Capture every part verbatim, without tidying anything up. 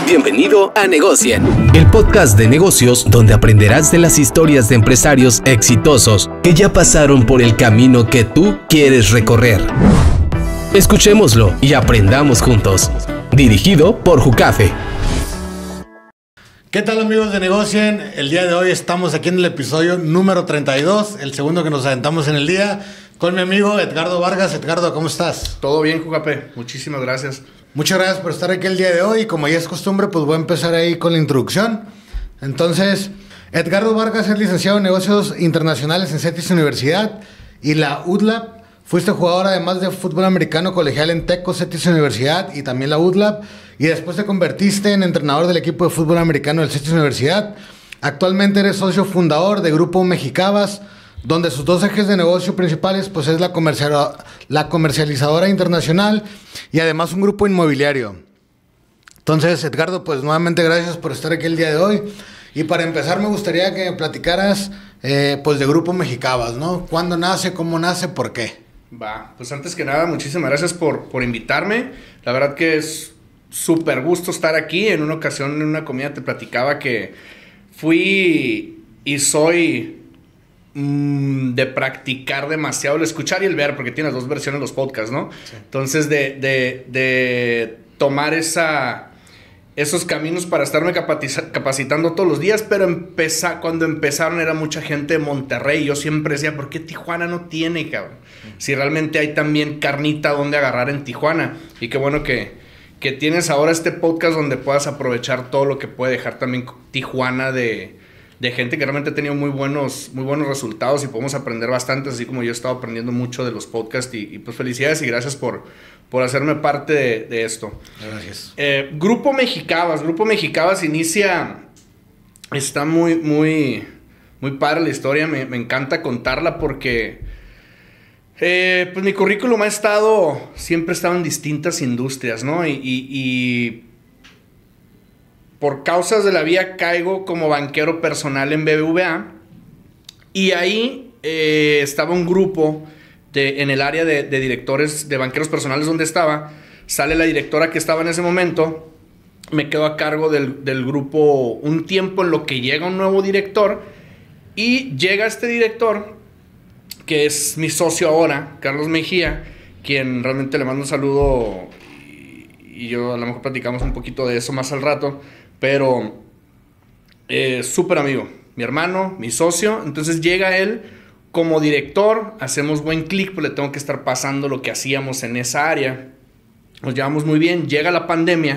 Bienvenido a Negocien, el podcast de negocios donde aprenderás de las historias de empresarios exitosos que ya pasaron por el camino que tú quieres recorrer. Escuchémoslo y aprendamos juntos. Dirigido por Jucafe. ¿Qué tal, amigos de Negocien? El día de hoy estamos aquí en el episodio número treinta y dos, el segundo que nos aventamos en el día, con mi amigo Edgardo Vargas. Edgardo, ¿cómo estás? Todo bien, Jucape. Muchísimas gracias. Muchas gracias por estar aquí el día de hoy. Como ya es costumbre, pues voy a empezar ahí con la introducción. Entonces, Edgardo Vargas es licenciado en Negocios Internacionales en CETIS Universidad y la U D L A B. Fuiste jugador además de fútbol americano colegial en Tecco, CETIS Universidad y también la U D L A B. Y después te convertiste en entrenador del equipo de fútbol americano del CETIS Universidad. Actualmente eres socio fundador de Grupo Mexicabas, donde sus dos ejes de negocio principales pues es la, comercial, la comercializadora internacional y además un grupo inmobiliario. Entonces, Edgardo, pues nuevamente gracias por estar aquí el día de hoy. Y para empezar me gustaría que me platicaras eh, pues de Grupo Mexicabas, ¿no? ¿Cuándo nace? ¿Cómo nace? ¿Por qué? Va, pues antes que nada, muchísimas gracias por, por invitarme. La verdad que es súper gusto estar aquí. En una ocasión, en una comida, te platicaba que fui y soy mmm, de practicar demasiado el escuchar y el ver, porque tienes dos versiones los podcasts, ¿no? Sí. Entonces, de, de, de tomar esa, esos caminos para estarme capacitando todos los días, pero empezar, cuando empezaron era mucha gente de Monterrey. Yo siempre decía, ¿por qué Tijuana no tiene, cabrón? Si realmente hay también carnita donde agarrar en Tijuana. Y qué bueno que, que tienes ahora este podcast donde puedas aprovechar todo lo que puede dejar también Tijuana de, de gente que realmente ha tenido muy buenos, muy buenos resultados y podemos aprender bastante, así como yo he estado aprendiendo mucho de los podcasts. Y, y pues felicidades y gracias por, por hacerme parte de, de esto. Gracias. Eh, Grupo Mexicabas. Grupo Mexicabas inicia... Está muy, muy, muy padre la historia. Me, me encanta contarla porque... Eh, pues mi currículum ha estado... Siempre he estado en distintas industrias, ¿no? Y, y, y por causas de la vida caigo como banquero personal en B B V A. Y ahí eh, estaba un grupo... De, en el área de, de directores, de banqueros personales donde estaba, sale la directora que estaba en ese momento, me quedo a cargo del, del grupo un tiempo en lo que llega un nuevo director, y llega este director, que es mi socio ahora, Carlos Mejía, quien realmente le mando un saludo, y, y yo a lo mejor platicamos un poquito de eso más al rato, pero eh, súper amigo, mi hermano, mi socio. Entonces llega él como director, hacemos buen clic, pues le tengo que estar pasando lo que hacíamos en esa área. Nos llevamos muy bien, llega la pandemia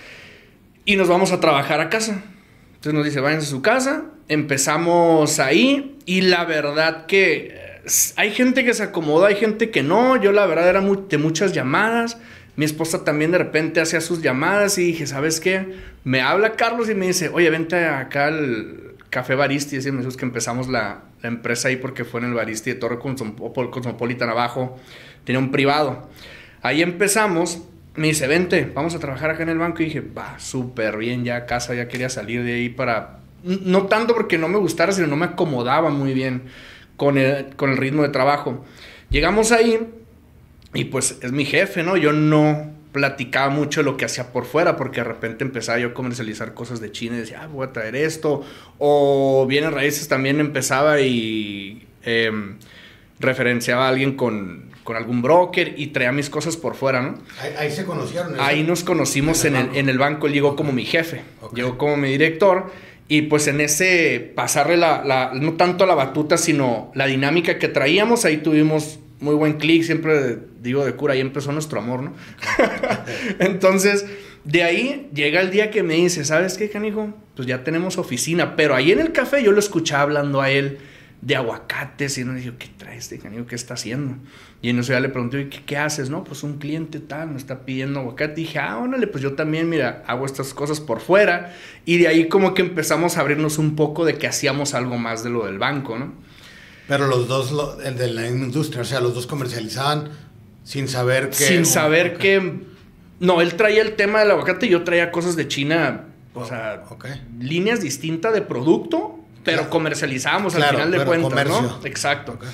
y nos vamos a trabajar a casa. Entonces nos dice, váyanse a su casa, empezamos ahí y la verdad que hay gente que se acomoda, hay gente que no. Yo la verdad era muy, de muchas llamadas. Mi esposa también de repente hacía sus llamadas y dije, ¿sabes qué? Me habla Carlos y me dice, oye, vente acá al Café Baristi. Y decimos que empezamos la... la empresa ahí porque fue en el Baristi de Torre Cosmopolitan abajo, tenía un privado. Ahí empezamos, me dice, vente, vamos a trabajar acá en el banco. Y dije, va, súper bien, ya a casa, ya quería salir de ahí para... No tanto porque no me gustara, sino no me acomodaba muy bien con el, con el ritmo de trabajo. Llegamos ahí y pues es mi jefe, ¿no? Yo no platicaba mucho lo que hacía por fuera, porque de repente empezaba yo a comercializar cosas de China y decía, ah, voy a traer esto, o bienes raíces también empezaba y eh, referenciaba a alguien con, con algún broker y traía mis cosas por fuera, ¿no? Ahí, ahí se conocieron. Ahí ese... nos conocimos en el, en, el, en el banco. Él llegó okay. como mi jefe, okay. llegó como mi director, y pues en ese pasarle la, la, no tanto la batuta, sino la dinámica que traíamos, ahí tuvimos muy buen clic. Siempre digo de cura, ahí empezó nuestro amor, ¿no? Entonces, de ahí llega el día que me dice, ¿sabes qué, canijo? Pues ya tenemos oficina. Pero ahí en el café yo lo escuchaba hablando a él de aguacates. Y no le digo, ¿qué trae este canijo? ¿Qué está haciendo? Y en eso ya le pregunté, ¿qué, qué haces? No, pues un cliente tal me está pidiendo aguacate. Y dije, ah, órale, pues yo también, mira, hago estas cosas por fuera. Y de ahí como que empezamos a abrirnos un poco de que hacíamos algo más de lo del banco, ¿no? Pero los dos, lo, el de la industria, o sea, los dos comercializaban sin saber que... Sin saber que... No, él traía el tema del aguacate y yo traía cosas de China, o oh, sea, okay. líneas distintas de producto, pero claro. comercializábamos claro, al final de cuentas, comercio. ¿No? Exacto. Okay.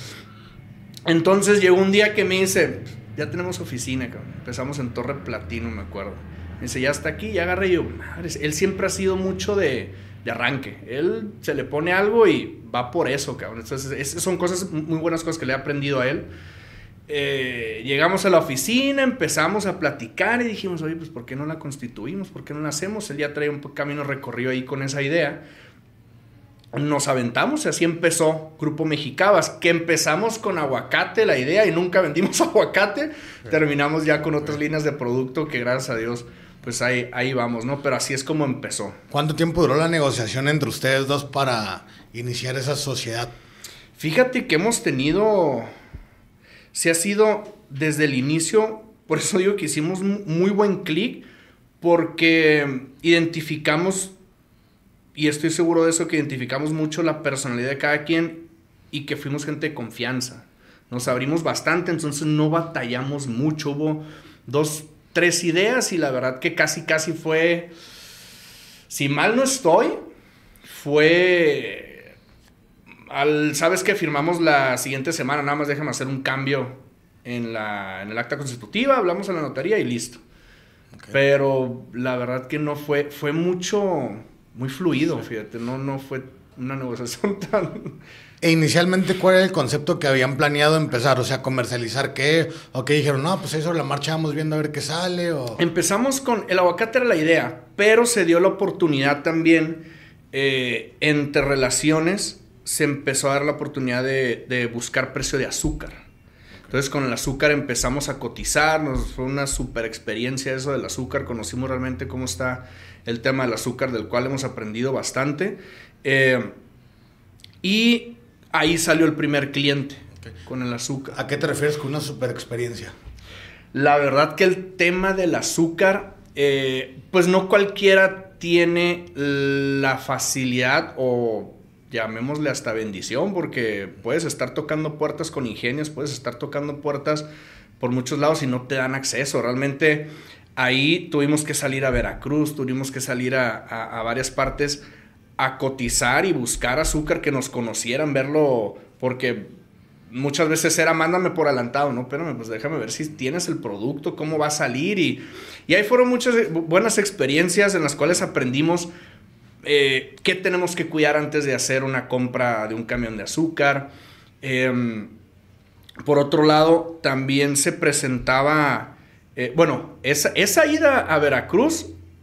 Entonces llegó un día que me dice, ya tenemos oficina, cabrón. Empezamos en Torre Platino, me acuerdo. Me dice, ya está aquí, ya agarré. Y yo, madre, él siempre ha sido mucho de, de arranque. Él se le pone algo y va por eso, cabrón. Entonces, es, son cosas, muy buenas cosas que le he aprendido a él. Eh, llegamos a la oficina, empezamos a platicar y dijimos, oye, pues ¿por qué no la constituimos? ¿Por qué no la hacemos? Él ya traía un camino recorrido ahí con esa idea. Nos aventamos y así empezó Grupo Mexicabas, que empezamos con aguacate, la idea, y nunca vendimos aguacate. Sí. Terminamos ya con otras sí. líneas de producto que gracias a Dios, pues ahí, ahí vamos, ¿no? Pero así es como empezó. ¿Cuánto tiempo duró la negociación entre ustedes dos para iniciar esa sociedad? Fíjate que hemos tenido... Se ha sido desde el inicio, por eso digo que hicimos muy buen clic, porque identificamos, y estoy seguro de eso, que identificamos mucho la personalidad de cada quien y que fuimos gente de confianza. Nos abrimos bastante, entonces no batallamos mucho. Hubo dos, tres ideas y la verdad que casi, casi fue, si mal no estoy, fue... Al, ¿sabes qué? Firmamos la siguiente semana, nada más déjame hacer un cambio en, la, en el acta constitutiva, hablamos a la notaría y listo. Okay. Pero la verdad que no fue, fue mucho, muy fluido, sí. Fíjate, no, no fue una negociación tan... E inicialmente, ¿cuál era el concepto que habían planeado empezar? O sea, ¿comercializar qué? ¿O qué dijeron? No, pues ahí sobre la marcha vamos viendo a ver qué sale, o... Empezamos con, el aguacate era la idea, pero se dio la oportunidad también, eh, entre relaciones... se empezó a dar la oportunidad de, de buscar precio de azúcar. Entonces con el azúcar empezamos a cotizar, nos fue una super experiencia eso del azúcar, conocimos realmente cómo está el tema del azúcar, del cual hemos aprendido bastante. Eh, y ahí salió el primer cliente, okay, con el azúcar. ¿A qué te refieres con una super experiencia? La verdad que el tema del azúcar, eh, pues no cualquiera tiene la facilidad o... llamémosle hasta bendición, porque puedes estar tocando puertas con ingenios, puedes estar tocando puertas por muchos lados y no te dan acceso. Realmente ahí tuvimos que salir a Veracruz, tuvimos que salir a, a, a varias partes a cotizar y buscar azúcar que nos conocieran, verlo, porque muchas veces era mándame por adelantado, no, espérame, pues déjame ver si tienes el producto, cómo va a salir. Y, y ahí fueron muchas buenas experiencias en las cuales aprendimos Eh, ¿qué tenemos que cuidar antes de hacer una compra de un camión de azúcar? Eh, por otro lado, también se presentaba... Eh, bueno, esa, esa ida a Veracruz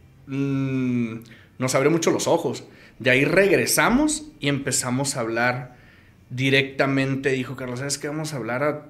mmm, nos abrió mucho los ojos. De ahí regresamos y empezamos a hablar directamente. Dijo Carlos, ¿sabes qué? Vamos a hablar a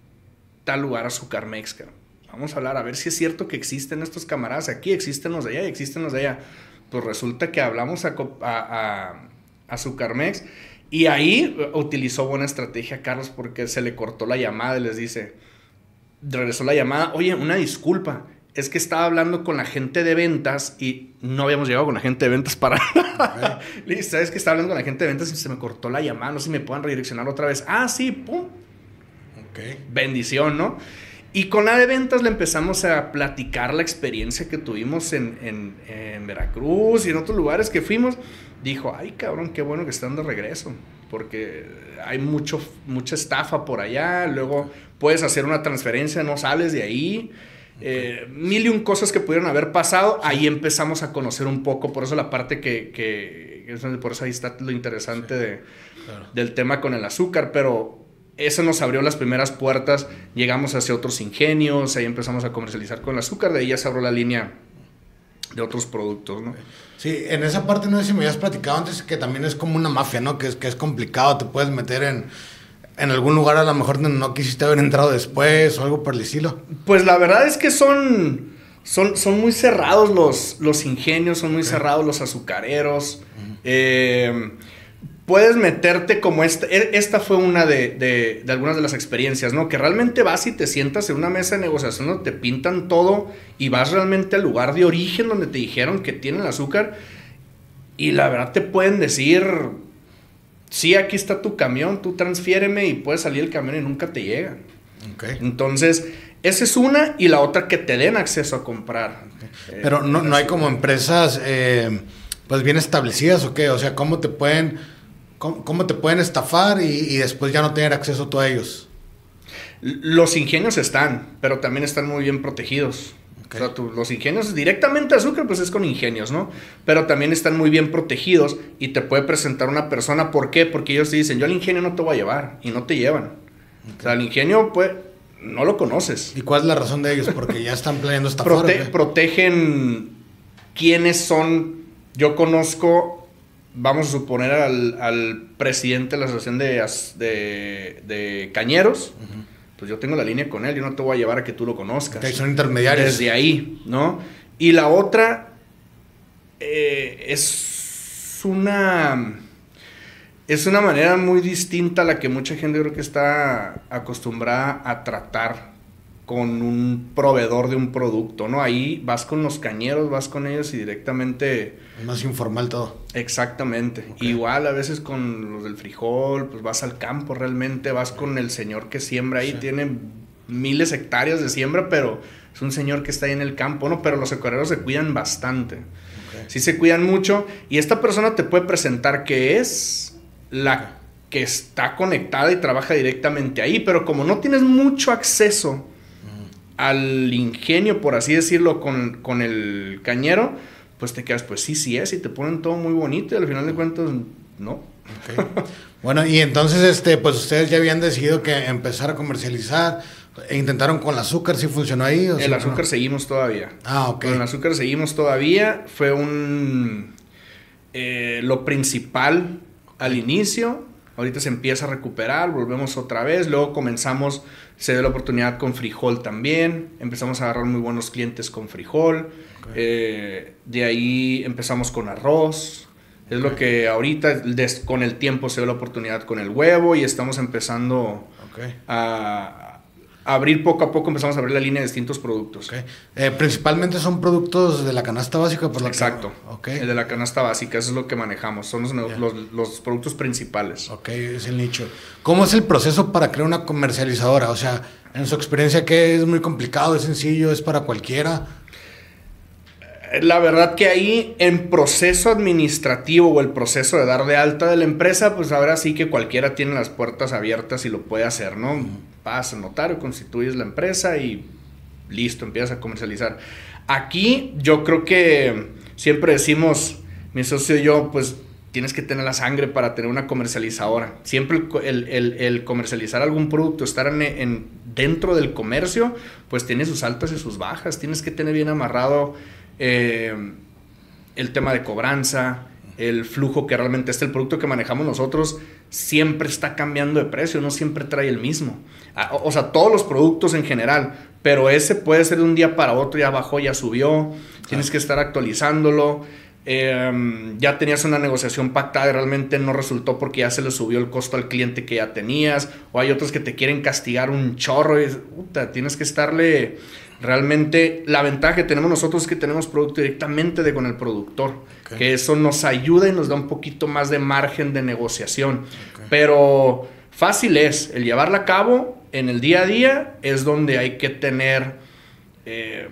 tal lugar, a Azucarmex. Vamos a hablar a ver si es cierto que existen estos camaradas aquí, existen los de allá y existen los de allá. Pues resulta que hablamos a, a, a, a Azucarmex y ahí utilizó buena estrategia Carlos, porque se le cortó la llamada y les dice, regresó la llamada, oye, una disculpa, es que estaba hablando con la gente de ventas y no habíamos llegado con la gente de ventas para... Okay. Le dice, ¿sabes que estaba hablando con la gente de ventas y se me cortó la llamada? No sé si me puedan redireccionar otra vez. Ah, sí, pum. Okay. Bendición, ¿no? Y con la de ventas le empezamos a platicar la experiencia que tuvimos en, en, en Veracruz y en otros lugares que fuimos. Dijo, ay cabrón, qué bueno que están de regreso, porque hay mucho, mucha estafa por allá. Luego puedes hacer una transferencia, no sales de ahí. Okay. Eh, mil y un cosas que pudieron haber pasado. Ahí empezamos a conocer un poco, por eso la parte que, que, que por eso ahí está lo interesante sí, de, claro, del tema con el azúcar, pero... Eso nos abrió las primeras puertas, llegamos hacia otros ingenios, ahí empezamos a comercializar con el azúcar, de ahí ya se abrió la línea de otros productos, ¿no? Sí, en esa parte no sé si me habías platicado antes, que también es como una mafia, ¿no? Que es, que es complicado, te puedes meter en, en algún lugar a lo mejor donde no quisiste haber entrado después o algo por el estilo. Pues la verdad es que son, son, son muy cerrados los, los ingenios, son muy okay, cerrados los azucareros. Uh-huh. Eh... Puedes meterte como esta, esta fue una de, de, de algunas de las experiencias, ¿no? Que realmente vas y te sientas en una mesa de negociación donde te pintan todo y vas realmente al lugar de origen donde te dijeron que tienen azúcar y la verdad te pueden decir, sí, aquí está tu camión, tú transfiéreme y puede salir el camión y nunca te llega. Okay. Entonces, esa es una y la otra que te den acceso a comprar. Okay. Pero no, no hay como empresas eh, pues bien establecidas o qué, o sea, ¿cómo te pueden... ¿Cómo, ¿Cómo te pueden estafar y, y después ya no tener acceso tú a ellos? Los ingenios están, pero también están muy bien protegidos. Okay. O sea, tú, los ingenios directamente azúcar, pues es con ingenios, ¿no? Pero también están muy bien protegidos y te puede presentar una persona. ¿Por qué? Porque ellos te dicen, yo al ingenio no te voy a llevar, y no te llevan. Okay. O sea, al ingenio, pues, no lo conoces. ¿Y cuál es la razón de ellos? Porque ya están planeando esta Prote forma. Protegen quiénes son. Yo conozco, vamos a suponer, al, al presidente de la asociación de, de, de cañeros. Uh-huh. Pues yo tengo la línea con él, yo no te voy a llevar a que tú lo conozcas. Okay, son intermediarios. Desde ahí, ¿no? Y la otra eh, es una es una manera muy distinta a la que mucha gente creo que está acostumbrada a tratar con un proveedor de un producto, ¿no? Ahí vas con los cañeros, vas con ellos y directamente... Es más informal todo. Exactamente. Okay. Igual a veces con los del frijol, pues vas al campo realmente, vas con el señor que siembra ahí, sí. Tiene miles de hectáreas de siembra, pero es un señor que está ahí en el campo, ¿no? Pero los acuareros se cuidan bastante. Okay. Sí se cuidan mucho y esta persona te puede presentar que es la okay. que está conectada y trabaja directamente ahí, pero como no tienes mucho acceso al ingenio, por así decirlo, con, con el cañero, pues te quedas, pues sí, sí es, y te ponen todo muy bonito, y al final de cuentas, no. Okay. Bueno, y entonces, este, pues ustedes ya habían decidido que empezar a comercializar, e intentaron con el azúcar, ¿sí funcionó ahí? ¿O el sí, azúcar no? seguimos todavía. Ah, ok. Con el azúcar seguimos todavía, fue un... Eh, lo principal al inicio. Ahorita se empieza a recuperar, volvemos otra vez, luego comenzamos, se dio la oportunidad con frijol también, empezamos a agarrar muy buenos clientes con frijol, okay. eh, de ahí empezamos con arroz, es okay. lo que ahorita des, con el tiempo se dio la oportunidad con el huevo y estamos empezando okay. a... abrir poco a poco, empezamos a abrir la línea de distintos productos. Okay. Eh, principalmente son productos de la canasta básica. Por la Exacto. Que... Okay. El de la canasta básica, eso es lo que manejamos. Son los, yeah. los, los productos principales. Ok, es el nicho. ¿Cómo es el proceso para crear una comercializadora? O sea, en su experiencia, ¿qué es muy complicado? ¿Es sencillo? ¿Es para cualquiera? La verdad que ahí en proceso administrativo o el proceso de dar de alta de la empresa, pues ahora sí que cualquiera tiene las puertas abiertas y lo puede hacer, ¿no? Uh-huh. Vas al notario, constituyes la empresa y listo, empiezas a comercializar. Aquí yo creo que siempre decimos, mi socio y yo, pues tienes que tener la sangre para tener una comercializadora. Siempre el, el, el comercializar algún producto, estar en, en, dentro del comercio, pues tiene sus altas y sus bajas. Tienes que tener bien amarrado eh, el tema de cobranza, el flujo que realmente está el producto que manejamos nosotros, siempre está cambiando de precio, no siempre trae el mismo. O sea, todos los productos en general, pero ese puede ser de un día para otro, ya bajó, ya subió, tienes que estar actualizándolo. Eh, ya tenías una negociación pactada y realmente no resultó porque ya se le subió el costo al cliente que ya tenías, o hay otros que te quieren castigar un chorro y puta, tienes que estarle realmente. La ventaja que tenemos nosotros es que tenemos producto directamente de con el productor, okay. que eso nos ayuda y nos da un poquito más de margen de negociación, okay. pero fácil es, el llevarla a cabo en el día a día es donde hay que tener eh,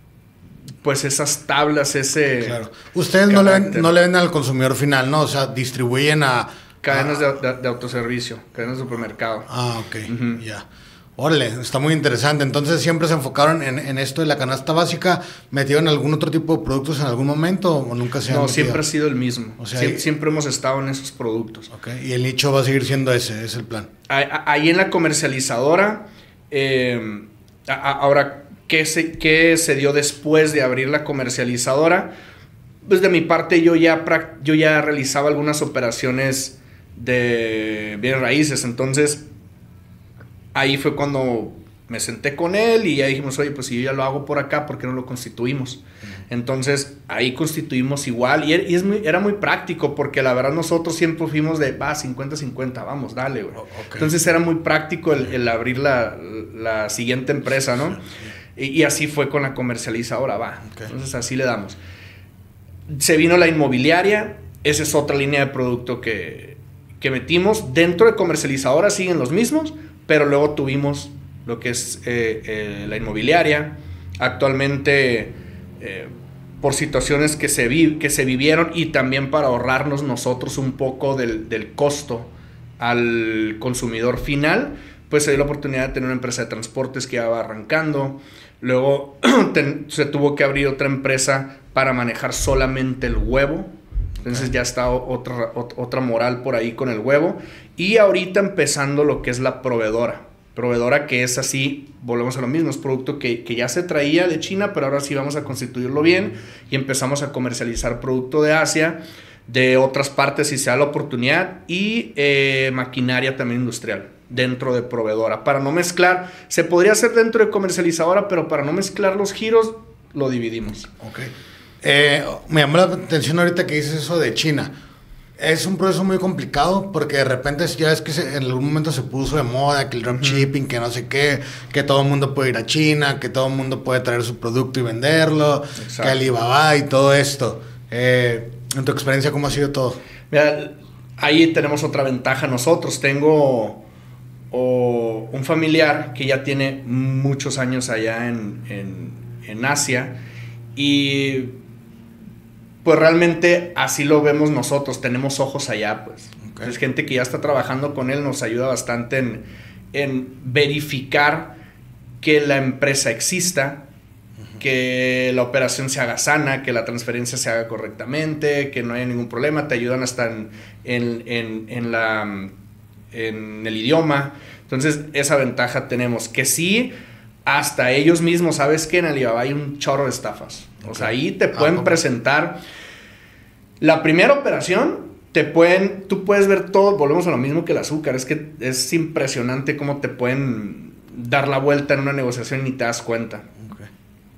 pues esas tablas, ese... Claro. Ustedes no le, ven, no le ven al consumidor final, ¿no? O sea, distribuyen a... Cadenas a... De, de, de autoservicio, cadenas de supermercado. Ah, ok, uh-huh. ya. Órale, está muy interesante. Entonces, ¿siempre se enfocaron en, en esto de la canasta básica? ¿Metieron algún otro tipo de productos en algún momento o nunca se han No, metido? siempre ha sido el mismo. O sea, Sie- ahí... siempre hemos estado en esos productos. Ok, y el nicho va a seguir siendo ese, es el plan. Ahí en la comercializadora, eh, a, a, ahora... ¿Qué se, ¿Qué se dio después de abrir la comercializadora? Pues de mi parte yo ya, yo ya realizaba algunas operaciones de bienes raíces. Entonces ahí fue cuando me senté con él y ya dijimos, oye, pues si yo ya lo hago por acá, ¿por qué no lo constituimos? Entonces ahí constituimos igual y, y es muy, era muy práctico porque la verdad nosotros siempre fuimos de, va, cincuenta cincuenta, vamos, dale, güey. Okay. Entonces era muy práctico el, el abrir la, la siguiente empresa, ¿no? Y, y así fue con la comercializadora, va. Okay. Entonces así le damos. Se vino la inmobiliaria, esa es otra línea de producto que, que metimos. Dentro de comercializadora siguen los mismos, pero luego tuvimos lo que es eh, eh, la inmobiliaria. Actualmente, eh, por situaciones que se, vi, que se vivieron y también para ahorrarnos nosotros un poco del, del costo al consumidor final, pues se dio la oportunidad de tener una empresa de transportes que ya va arrancando. Luego ten, se tuvo que abrir otra empresa para manejar solamente el huevo. Entonces ya está otra, otra moral por ahí con el huevo. Y ahorita empezando lo que es la proveedora. Proveedora que es así, volvemos a lo mismo, es producto que, que ya se traía de China, pero ahora sí vamos a constituirlo bien y empezamos a comercializar producto de Asia, de otras partes si se da la oportunidad, y eh, maquinaria también industrial dentro de proveedora. Para no mezclar, se podría hacer dentro de comercializadora, pero para no mezclar los giros, lo dividimos. Ok. Eh, me llamó la atención ahorita que dices eso de China. Es un proceso muy complicado porque de repente ya es que se, en algún momento se puso de moda que el dropshipping, uh-huh. que no sé qué, que todo el mundo puede ir a China, que todo el mundo puede traer su producto y venderlo, Exacto. que Alibaba y todo esto. Eh, en tu experiencia, ¿cómo ha sido todo? Mira, ahí tenemos otra ventaja nosotros. Tengo o, un familiar que ya tiene muchos años allá en, en, en Asia y... pues realmente así lo vemos nosotros, tenemos ojos allá, pues. Okay. Es gente que ya está trabajando con él, nos ayuda bastante en, en verificar que la empresa exista, uh-huh. que la operación se haga sana, que la transferencia se haga correctamente, que no haya ningún problema, te ayudan hasta en, en, en, en, la, en el idioma. Entonces, esa ventaja tenemos, que sí, hasta ellos mismos, ¿sabes qué? En Alibaba hay un chorro de estafas. Okay. O sea, ahí te pueden ah, presentar la primera operación, te pueden, tú puedes ver todo, volvemos a lo mismo que el azúcar, es que es impresionante cómo te pueden dar la vuelta en una negociación y ni te das cuenta. Okay.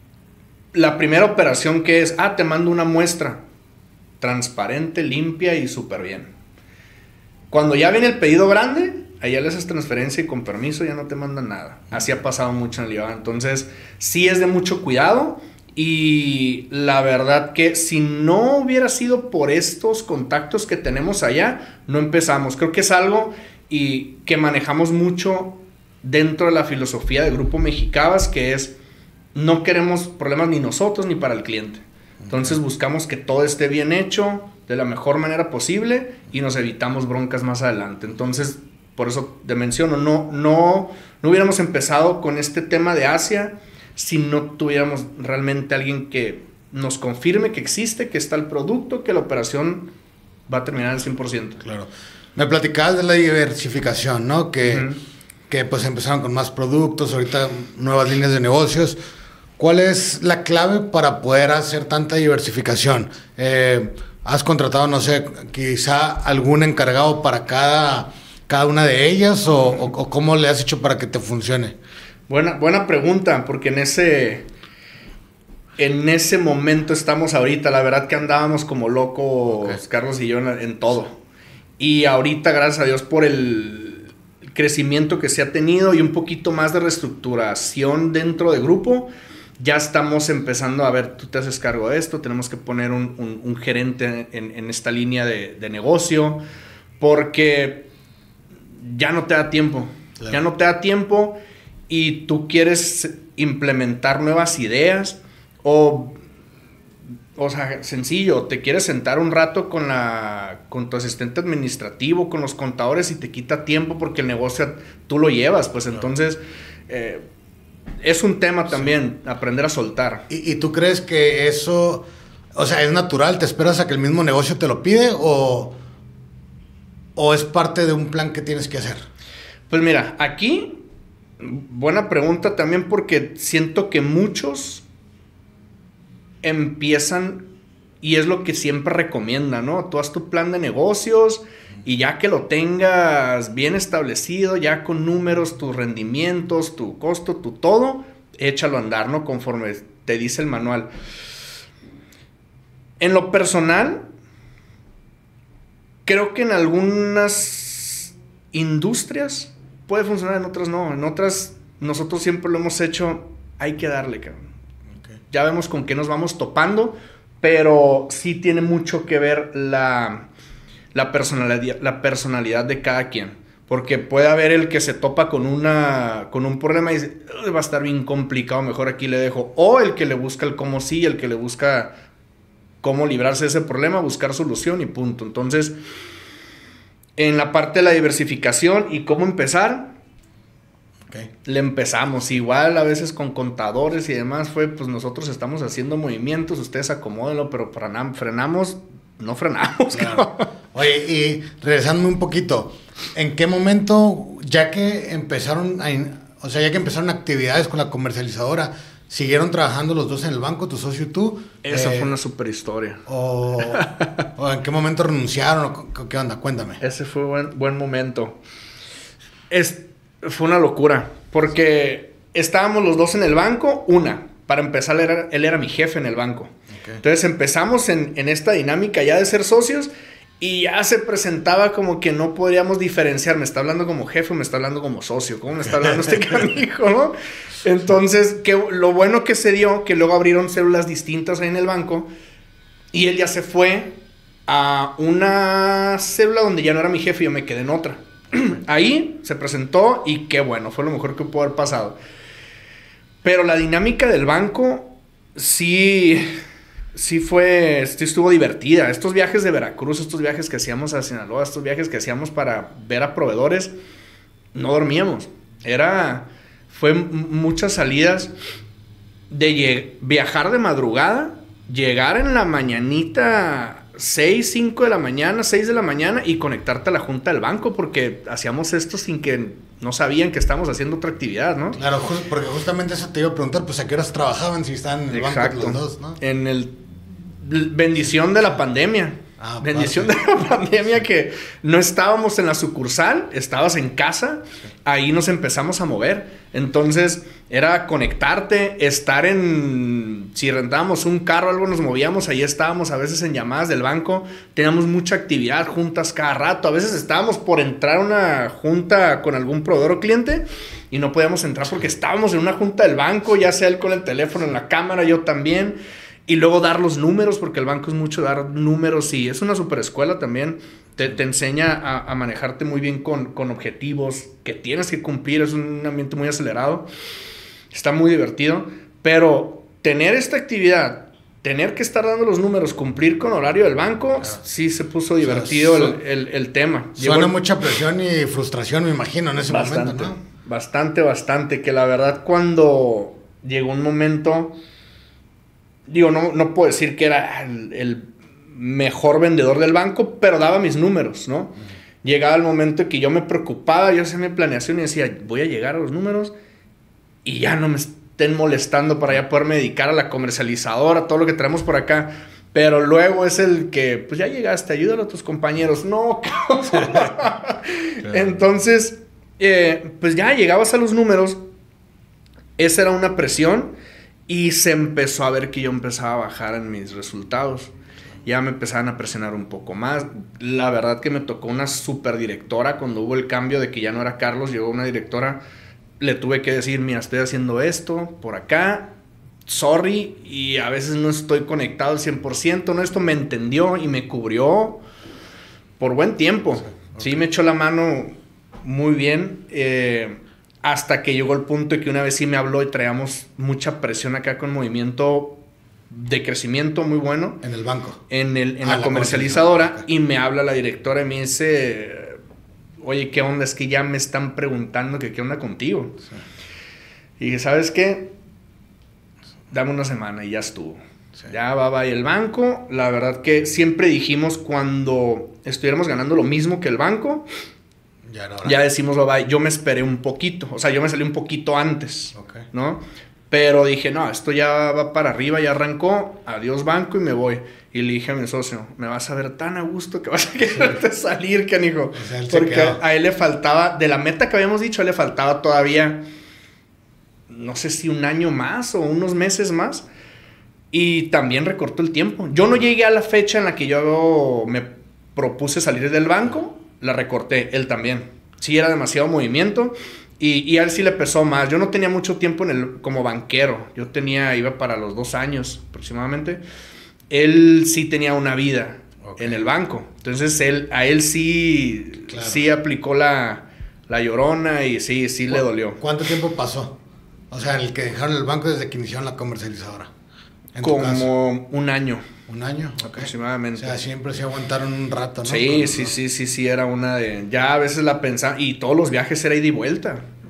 La primera operación que es, ah, te mando una muestra, transparente, limpia y súper bien. Cuando ya viene el pedido grande, allá le haces transferencia y con permiso ya no te mandan nada. Así ha pasado mucho en Alibaba. Entonces, sí es de mucho cuidado. Y la verdad que si no hubiera sido por estos contactos que tenemos allá, no empezamos. Creo que es algo y que manejamos mucho dentro de la filosofía del Grupo Mexicabas, que es no queremos problemas ni nosotros ni para el cliente. Entonces buscamos que todo esté bien hecho, de la mejor manera posible y nos evitamos broncas más adelante. Entonces, por eso te menciono, no, no, no hubiéramos empezado con este tema de Asia si no tuviéramos realmente alguien que nos confirme que existe, que está el producto, que la operación va a terminar al cien por ciento. Claro. Me platicabas de la diversificación, ¿no? Que, uh-huh. que pues empezaron con más productos, ahorita nuevas líneas de negocios. ¿Cuál es la clave para poder hacer tanta diversificación? Eh, ¿Has contratado, no sé, quizá algún encargado para cada, cada una de ellas? O, o, ¿O cómo le has hecho para que te funcione? Buena, buena pregunta, porque en ese, en ese momento estamos ahorita. La verdad que andábamos como locos, okay. Carlos y yo, en, en todo. Y ahorita, gracias a Dios, por el crecimiento que se ha tenido y un poquito más de reestructuración dentro del grupo, ya estamos empezando a ver, tú te haces cargo de esto, tenemos que poner un, un, un gerente en, en esta línea de, de negocio, porque ya no te da tiempo. Claro. Ya no te da tiempo. Y tú quieres implementar nuevas ideas o, o sea, sencillo, te quieres sentar un rato con, la, con tu asistente administrativo, con los contadores y te quita tiempo porque el negocio tú lo llevas, pues entonces eh, es un tema también, sí. Aprender a soltar. ¿Y, ¿Y tú crees que eso, o sea, es natural? ¿Te esperas a que el mismo negocio te lo pide o, o es parte de un plan que tienes que hacer? Pues mira, aquí... buena pregunta también porque siento que muchos empiezan y es lo que siempre recomiendan, ¿no? Tú haz tu plan de negocios y ya que lo tengas bien establecido, ya con números, tus rendimientos, tu costo, tu todo, échalo a andar, ¿no? Conforme te dice el manual. En lo personal, creo que en algunas industrias puede funcionar, en otras no. En otras, nosotros siempre lo hemos hecho, hay que darle, cabrón. Okay. Ya vemos con qué nos vamos topando, pero sí tiene mucho que ver la, la, personalidad, la personalidad de cada quien. Porque puede haber el que se topa con, una, con un problema y dice, va a estar bien complicado, mejor aquí le dejo. O el que le busca el cómo sí, el que le busca cómo librarse de ese problema, buscar solución y punto. Entonces... en la parte de la diversificación y cómo empezar, Okay. Le empezamos. Igual a veces con contadores y demás fue, pues nosotros estamos haciendo movimientos, ustedes acomódenlo, pero frenam- frenamos, no frenamos. Claro. Oye, y regresando un poquito, ¿en qué momento, ya que empezaron, a in- o sea, ya que empezaron actividades con la comercializadora, siguieron trabajando los dos en el banco, tu socio y tú? Esa eh, fue una super historia. O, o en qué momento renunciaron, o qué, qué onda, cuéntame. Ese fue buen, buen momento. Es, fue una locura, porque estábamos los dos en el banco, una, para empezar, él era, él era mi jefe en el banco. Okay. Entonces empezamos en, en esta dinámica ya de ser socios y ya se presentaba como que no podríamos diferenciar, me está hablando como jefe, me está hablando como socio, ¿cómo me está hablando este canijo, no? Entonces, que, lo bueno que se dio, que luego abrieron células distintas ahí en el banco y él ya se fue a una célula donde ya no era mi jefe y yo me quedé en otra. Ahí se presentó y qué bueno, fue lo mejor que pudo haber pasado. Pero la dinámica del banco sí, sí fue, sí estuvo divertida. Estos viajes de Veracruz, estos viajes que hacíamos a Sinaloa, estos viajes que hacíamos para ver a proveedores, no dormíamos. Era, fue m- muchas salidas de lleg- viajar de madrugada, llegar en la mañanita seis, cinco de la mañana, seis de la mañana y conectarte a la junta del banco porque hacíamos esto sin que no sabían que estábamos haciendo otra actividad, ¿no? Claro, just, porque justamente eso te iba a preguntar, pues a qué horas trabajaban si estaban en el Exacto. banco los dos, ¿no? En el bendición de la pandemia. Ah, bendición parte. de la pandemia que no estábamos en la sucursal, estabas en casa, ahí nos empezamos a mover. Entonces era conectarte, estar en, si rentábamos un carro o algo nos movíamos, ahí estábamos a veces en llamadas del banco, teníamos mucha actividad, juntas cada rato, a veces estábamos por entrar a una junta con algún proveedor o cliente y no podíamos entrar porque estábamos en una junta del banco, ya sea él con el teléfono en la cámara, yo también. Y luego dar los números, porque el banco es mucho dar números y es una super escuela también. Te, te enseña a, a manejarte muy bien con, con objetivos que tienes que cumplir. Es un ambiente muy acelerado. Está muy divertido. Pero tener esta actividad, tener que estar dando los números, cumplir con horario del banco, claro. Sí se puso divertido o sea, su, el, el, el tema. Suena Llegó, mucha presión y frustración, me imagino, en ese bastante, momento, ¿no? Bastante, bastante. Que la verdad cuando llegó un momento... Digo, no, no puedo decir que era el, el mejor vendedor del banco, pero daba mis números, ¿no? Uh-huh. Llegaba el momento en que yo me preocupaba, yo hacía mi planeación y decía, voy a llegar a los números y ya no me estén molestando para ya poderme dedicar a la comercializadora, todo lo que traemos por acá. Pero luego es el que, pues ya llegaste, ayúdale a tus compañeros. No, cabrón. Claro. Entonces, eh, pues ya llegabas a los números, esa era una presión. Y se empezó a ver que yo empezaba a bajar en mis resultados. Ya me empezaban a presionar un poco más. La verdad que me tocó una super directora cuando hubo el cambio de que ya no era Carlos, llegó una directora. Le tuve que decir, mira, estoy haciendo esto por acá. Sorry, y a veces no estoy conectado al cien por ciento. No, esto me entendió y me cubrió por buen tiempo. Sí, okay. Sí me echó la mano muy bien. Eh... Hasta que llegó el punto de que una vez sí me habló y traíamos mucha presión acá con movimiento de crecimiento muy bueno. En el banco. En, el, en ah, la, la comercializadora. comercializadora. Y me habla la directora y me dice, oye, ¿qué onda? Es que ya me están preguntando que qué onda contigo. Sí. Y dije, ¿sabes qué? Dame una semana y ya estuvo. Sí. Ya va, va. Y el banco, la verdad que siempre dijimos cuando estuviéramos ganando lo mismo que el banco... Ya, no, ya decimos, bye, bye. Yo me esperé un poquito. O sea, yo me salí un poquito antes. Okay. ¿No? Pero dije, no, esto ya va para arriba, ya arrancó. Adiós banco y me voy. Y le dije a mi socio, me vas a ver tan a gusto que vas a quererte sí. salir, canijo. O sea, porque a él le faltaba, de la meta que habíamos dicho, a él le faltaba todavía, no sé si un año más o unos meses más. Y también recortó el tiempo. Yo no llegué a la fecha en la que yo me propuse salir del banco. La recorté, él también. Sí, era demasiado movimiento y, y a él sí le pesó más. Yo no tenía mucho tiempo en el, como banquero. Yo tenía, iba para los dos años aproximadamente. Él sí tenía una vida okay. en el banco. Entonces, él, a él sí, claro. sí aplicó la, la llorona y sí, sí le dolió. ¿Cuánto tiempo pasó? O sea, el que dejaron el banco desde que iniciaron la comercializadora. Como un año. ¿Un año? Okay. Aproximadamente. O sea, siempre se aguantaron un rato, ¿no? Sí, Pero, sí, ¿no? sí, sí, sí, era una de... Ya a veces la pensaba... Y todos los viajes era ida y vuelta.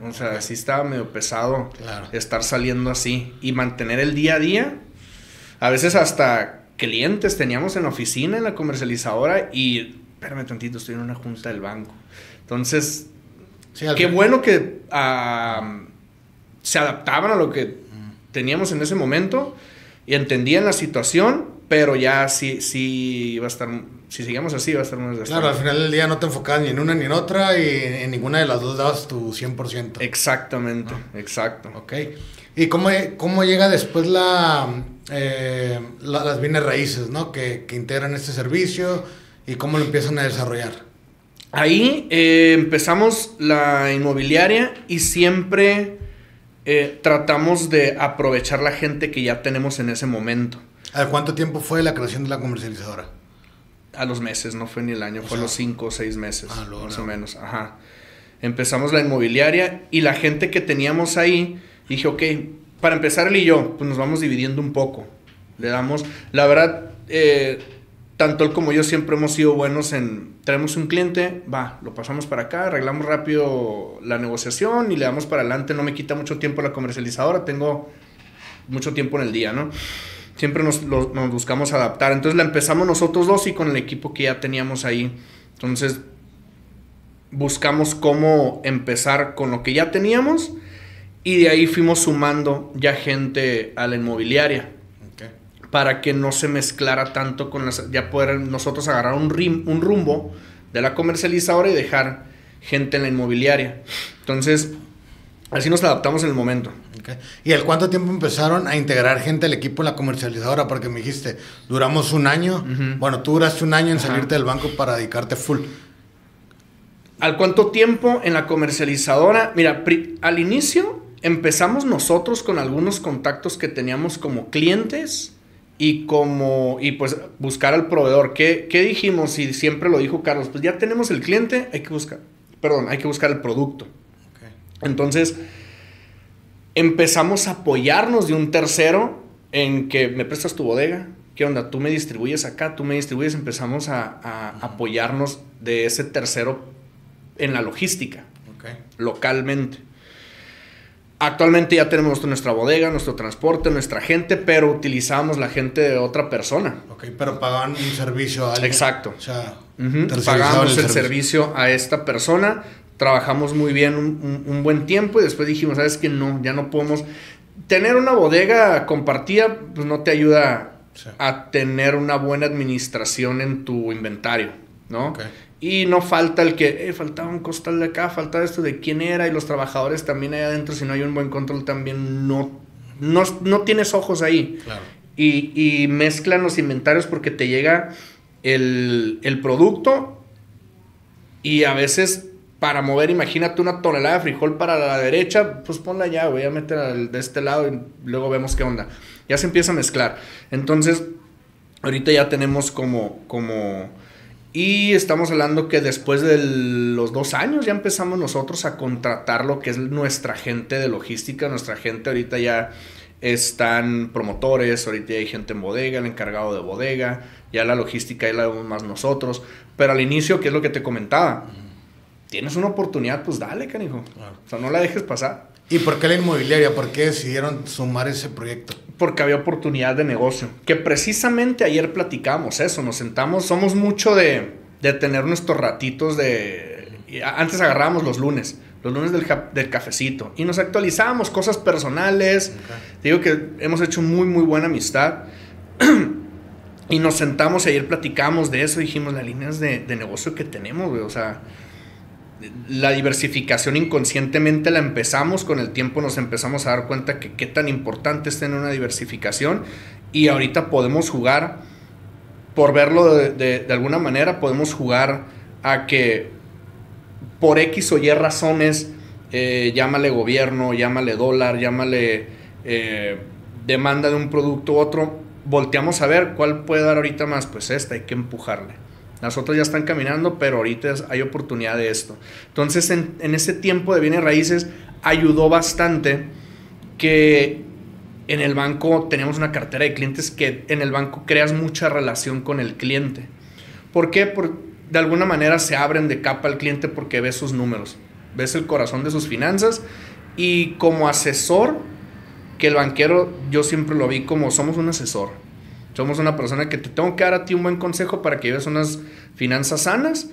O sea, Okay. sí estaba medio pesado Claro. estar saliendo así y mantener el día a día. A veces hasta clientes teníamos en la oficina, en la comercializadora, y espérame tantito, estoy en una junta del banco. Entonces, Sí, al qué fin- bueno que ah, se adaptaban a lo que teníamos en ese momento y entendían la situación, pero ya sí, sí iba a estar, si seguíamos así, iba a estar más Claro, al final del día no te enfocabas ni en una ni en otra y en ninguna de las dos dabas tu cien por ciento. Exactamente, Ah. exacto. Ok. ¿Y cómo, cómo llega después la, eh, la- las bienes raíces, ¿no? Que, que integran este servicio y cómo lo empiezan a desarrollar? Ahí eh, empezamos la inmobiliaria y siempre eh, tratamos de aprovechar la gente que ya tenemos en ese momento. ¿A cuánto tiempo fue la creación de la comercializadora? A los meses, no fue ni el año, O fue a sea, los cinco o seis meses, ah, luego, más o luego. menos. Ajá. Empezamos la inmobiliaria y la gente que teníamos ahí, dije, ok, para empezar él y yo, pues nos vamos dividiendo un poco. Le damos, la verdad, eh, tanto él como yo siempre hemos sido buenos en, traemos un cliente, va, lo pasamos para acá, arreglamos rápido la negociación y le damos para adelante, no me quita mucho tiempo la comercializadora, tengo mucho tiempo en el día, ¿no? Siempre nos, lo, nos buscamos adaptar, entonces la empezamos nosotros dos y con el equipo que ya teníamos ahí, entonces buscamos cómo empezar con lo que ya teníamos y de ahí fuimos sumando ya gente a la inmobiliaria. Okay. Para que no se mezclara tanto con las... Ya poder nosotros agarrar un, rim, un rumbo de la comercializadora y dejar gente en la inmobiliaria. Entonces, así nos adaptamos en el momento. Okay. ¿Y al cuánto tiempo empezaron a integrar gente al equipo en la comercializadora? Porque me dijiste, duramos un año. Ujú. Bueno, tú duraste un año en Ajá. salirte del banco para dedicarte full. ¿Al cuánto tiempo en la comercializadora? Mira, pri, al inicio empezamos nosotros con algunos contactos que teníamos como clientes y como y pues buscar al proveedor. ¿Qué, qué dijimos? Y siempre lo dijo Carlos, pues ya tenemos el cliente, hay que buscar, perdón, hay que buscar el producto. Okay. Entonces, empezamos a apoyarnos de un tercero en que me prestas tu bodega, ¿qué onda? Tú me distribuyes acá, tú me distribuyes, empezamos a, a apoyarnos de ese tercero en la logística, Okay. localmente. Actualmente ya tenemos nuestra bodega, nuestro transporte, nuestra gente, pero utilizamos la gente de otra persona. Ok, pero pagaban un servicio a alguien. Exacto. O sea, Uh-huh. tercerizaban Pagamos el servicio. a esta persona, trabajamos muy bien un, un, un buen tiempo y después dijimos, ¿sabes qué? No, ya no podemos... Tener una bodega compartida, pues no te ayuda Sí. a tener una buena administración en tu inventario, ¿no? Ok. Y no falta el que, eh, faltaba un costal de acá, faltaba esto de quién era, y los trabajadores también ahí adentro, si no hay un buen control también no, no, no tienes ojos ahí. Claro. Y, y mezclan los inventarios porque te llega el, el producto y a veces para mover, imagínate una tonelada de frijol para la derecha, pues ponla ya, voy a meter al de este lado y luego vemos qué onda. Ya se empieza a mezclar. Entonces, ahorita ya tenemos como... como y estamos hablando que después de los dos años ya empezamos nosotros a contratar lo que es nuestra gente de logística. Nuestra gente ahorita ya están promotores, ahorita ya hay gente en bodega, el encargado de bodega, ya la logística ya la vemos más nosotros. Pero al inicio, ¿qué es lo que te comentaba? Uh-huh. Tienes una oportunidad, pues dale, canijo. Claro. O sea, no la dejes pasar. ¿Y por qué la inmobiliaria? ¿Por qué decidieron sumar ese proyecto? Porque había oportunidad de negocio. Que precisamente ayer platicamos eso, nos sentamos, somos mucho de, de tener nuestros ratitos de... Antes agarrábamos los lunes, los lunes del, del cafecito, y nos actualizábamos cosas personales. Okay. Digo que hemos hecho muy, muy buena amistad. Y nos sentamos y ayer platicamos de eso, dijimos las líneas de, de negocio que tenemos, güey, o sea... La diversificación inconscientemente la empezamos, con el tiempo nos empezamos a dar cuenta que qué tan importante es tener una diversificación, y ahorita podemos jugar, por verlo de, de, de alguna manera, podemos jugar a que por X o Y razones, eh, llámale gobierno, llámale dólar, llámale eh, demanda de un producto u otro, volteamos a ver cuál puede dar ahorita más, pues esta hay que empujarle. Las otras ya están caminando, pero ahorita hay oportunidad de esto. Entonces, en, en ese tiempo de bienes raíces, ayudó bastante que en el banco teníamos una cartera de clientes, que en el banco creas mucha relación con el cliente. ¿Por qué? Por, de alguna manera se abren de capa al cliente porque ve sus números, ves el corazón de sus finanzas. Y como asesor, que el banquero yo siempre lo vi como somos un asesor. Somos una persona que te tengo que dar a ti un buen consejo para que lleves unas finanzas sanas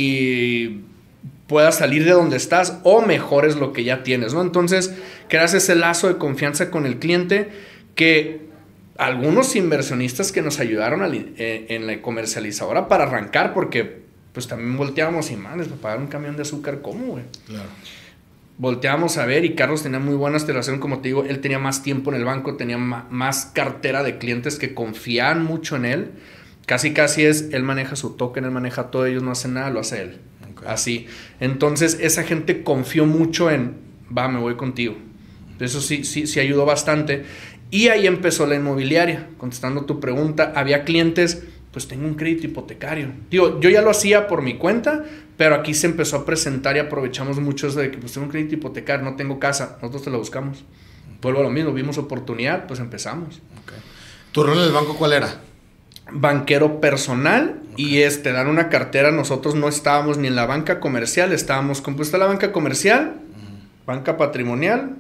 y puedas salir de donde estás o mejores lo que ya tienes, ¿no? Entonces, creas ese lazo de confianza con el cliente que algunos inversionistas que nos ayudaron a, eh, en la comercializadora para arrancar, porque pues también volteábamos y manes, para pagar un camión de azúcar, ¿cómo, güey? Claro. Volteábamos a ver y Carlos tenía muy buena relación, como te digo, él tenía más tiempo en el banco, tenía ma más cartera de clientes que confiaban mucho en él. Casi casi es, él maneja su token, él maneja todo, ellos no hacen nada, lo hace él. Okay. Así. Entonces esa gente confió mucho en, va, me voy contigo. Eso sí, sí, sí ayudó bastante. Y ahí empezó la inmobiliaria. Contestando tu pregunta, había clientes, pues tengo un crédito hipotecario. Digo, yo ya lo hacía por mi cuenta, pero aquí se empezó a presentar y aprovechamos mucho eso de que pues tengo un crédito hipotecario, no tengo casa, nosotros te lo buscamos. Okay. Vuelvo a lo mismo, vimos oportunidad, pues empezamos. Okay. ¿Tu rol en el banco cuál era? Banquero personal. Okay. Y este, dan una cartera, nosotros no estábamos ni en la banca comercial, estábamos compuesta la banca comercial, uh-huh. banca patrimonial.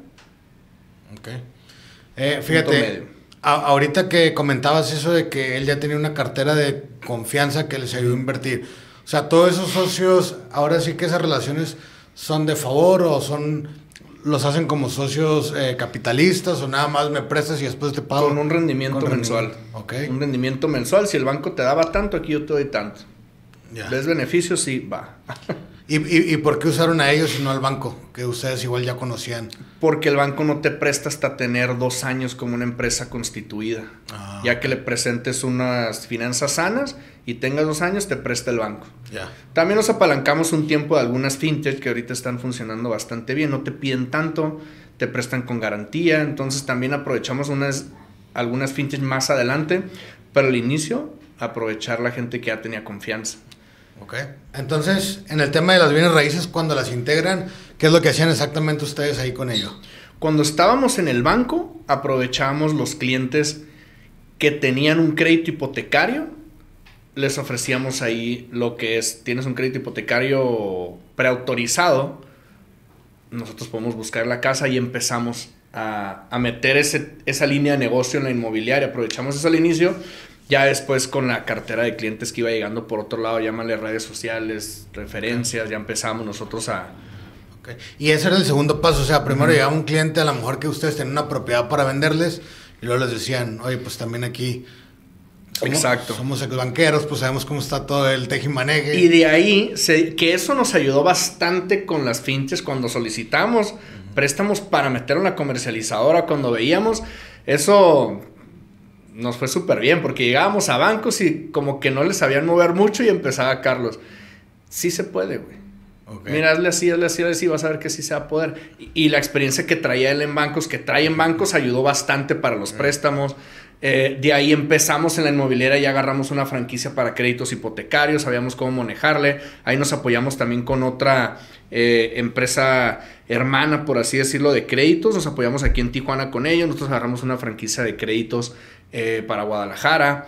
Ok. Eh, fíjate, a, ahorita que comentabas eso de que él ya tenía una cartera de confianza que les ayudó a invertir. O sea, todos esos socios, ahora sí que esas relaciones son de favor o son, los hacen como socios eh, capitalistas o nada más me prestas y después te pago. Con un rendimiento con mensual. Rendimiento. Okay. Un rendimiento mensual. Si el banco te daba tanto, aquí yo te doy tanto. Ya. ¿Ves beneficios? Sí, va. ¿Y, y, ¿Y por qué usaron a ellos y no al banco? Que ustedes igual ya conocían. Porque el banco no te presta hasta tener dos años como una empresa constituida. Ah, ya okay. que le presentes unas finanzas sanas y tengas dos años, te presta el banco. Ya. También nos apalancamos un tiempo de algunas fintech que ahorita están funcionando bastante bien. No te piden tanto, te prestan con garantía. Entonces también aprovechamos unas, algunas fintech más adelante. Pero al inicio, aprovechar la gente que ya tenía confianza. Ok. Entonces, en el tema de las bienes raíces, cuando las integran, ¿qué es lo que hacían exactamente ustedes ahí con ello? Cuando estábamos en el banco, aprovechábamos los clientes que tenían un crédito hipotecario, les ofrecíamos ahí lo que es, tienes un crédito hipotecario preautorizado, nosotros podemos buscar la casa y empezamos a, a meter ese, esa línea de negocio en la inmobiliaria, aprovechamos eso al inicio. Ya después con la cartera de clientes que iba llegando por otro lado, llámale redes sociales, referencias, okay. ya empezamos nosotros a... Okay. Y ese era el segundo paso, o sea, primero uh-huh. llegaba un cliente, a lo mejor que ustedes tenían una propiedad para venderles, y luego les decían, oye, pues también aquí somos, Exacto. somos banqueros, pues sabemos cómo está todo el tejimaneje. Y de ahí, se, que eso nos ayudó bastante con las fintechs cuando solicitamos uh-huh. préstamos para meter en la comercializadora, cuando veíamos, eso... nos fue súper bien, porque llegábamos a bancos y como que no les sabían mover mucho y empezaba Carlos. Sí se puede, güey. Okay. Mira, hazle así, hazle así, hazle así, vas a ver que sí se va a poder. Y, y la experiencia que traía él en bancos, que trae en bancos, ayudó bastante para los okay. préstamos. Eh, de ahí empezamos en la inmobiliaria y agarramos una franquicia para créditos hipotecarios, sabíamos cómo manejarle. Ahí nos apoyamos también con otra eh, empresa hermana, por así decirlo, de créditos. Nos apoyamos aquí en Tijuana con ellos. Nosotros agarramos una franquicia de créditos Eh, para Guadalajara,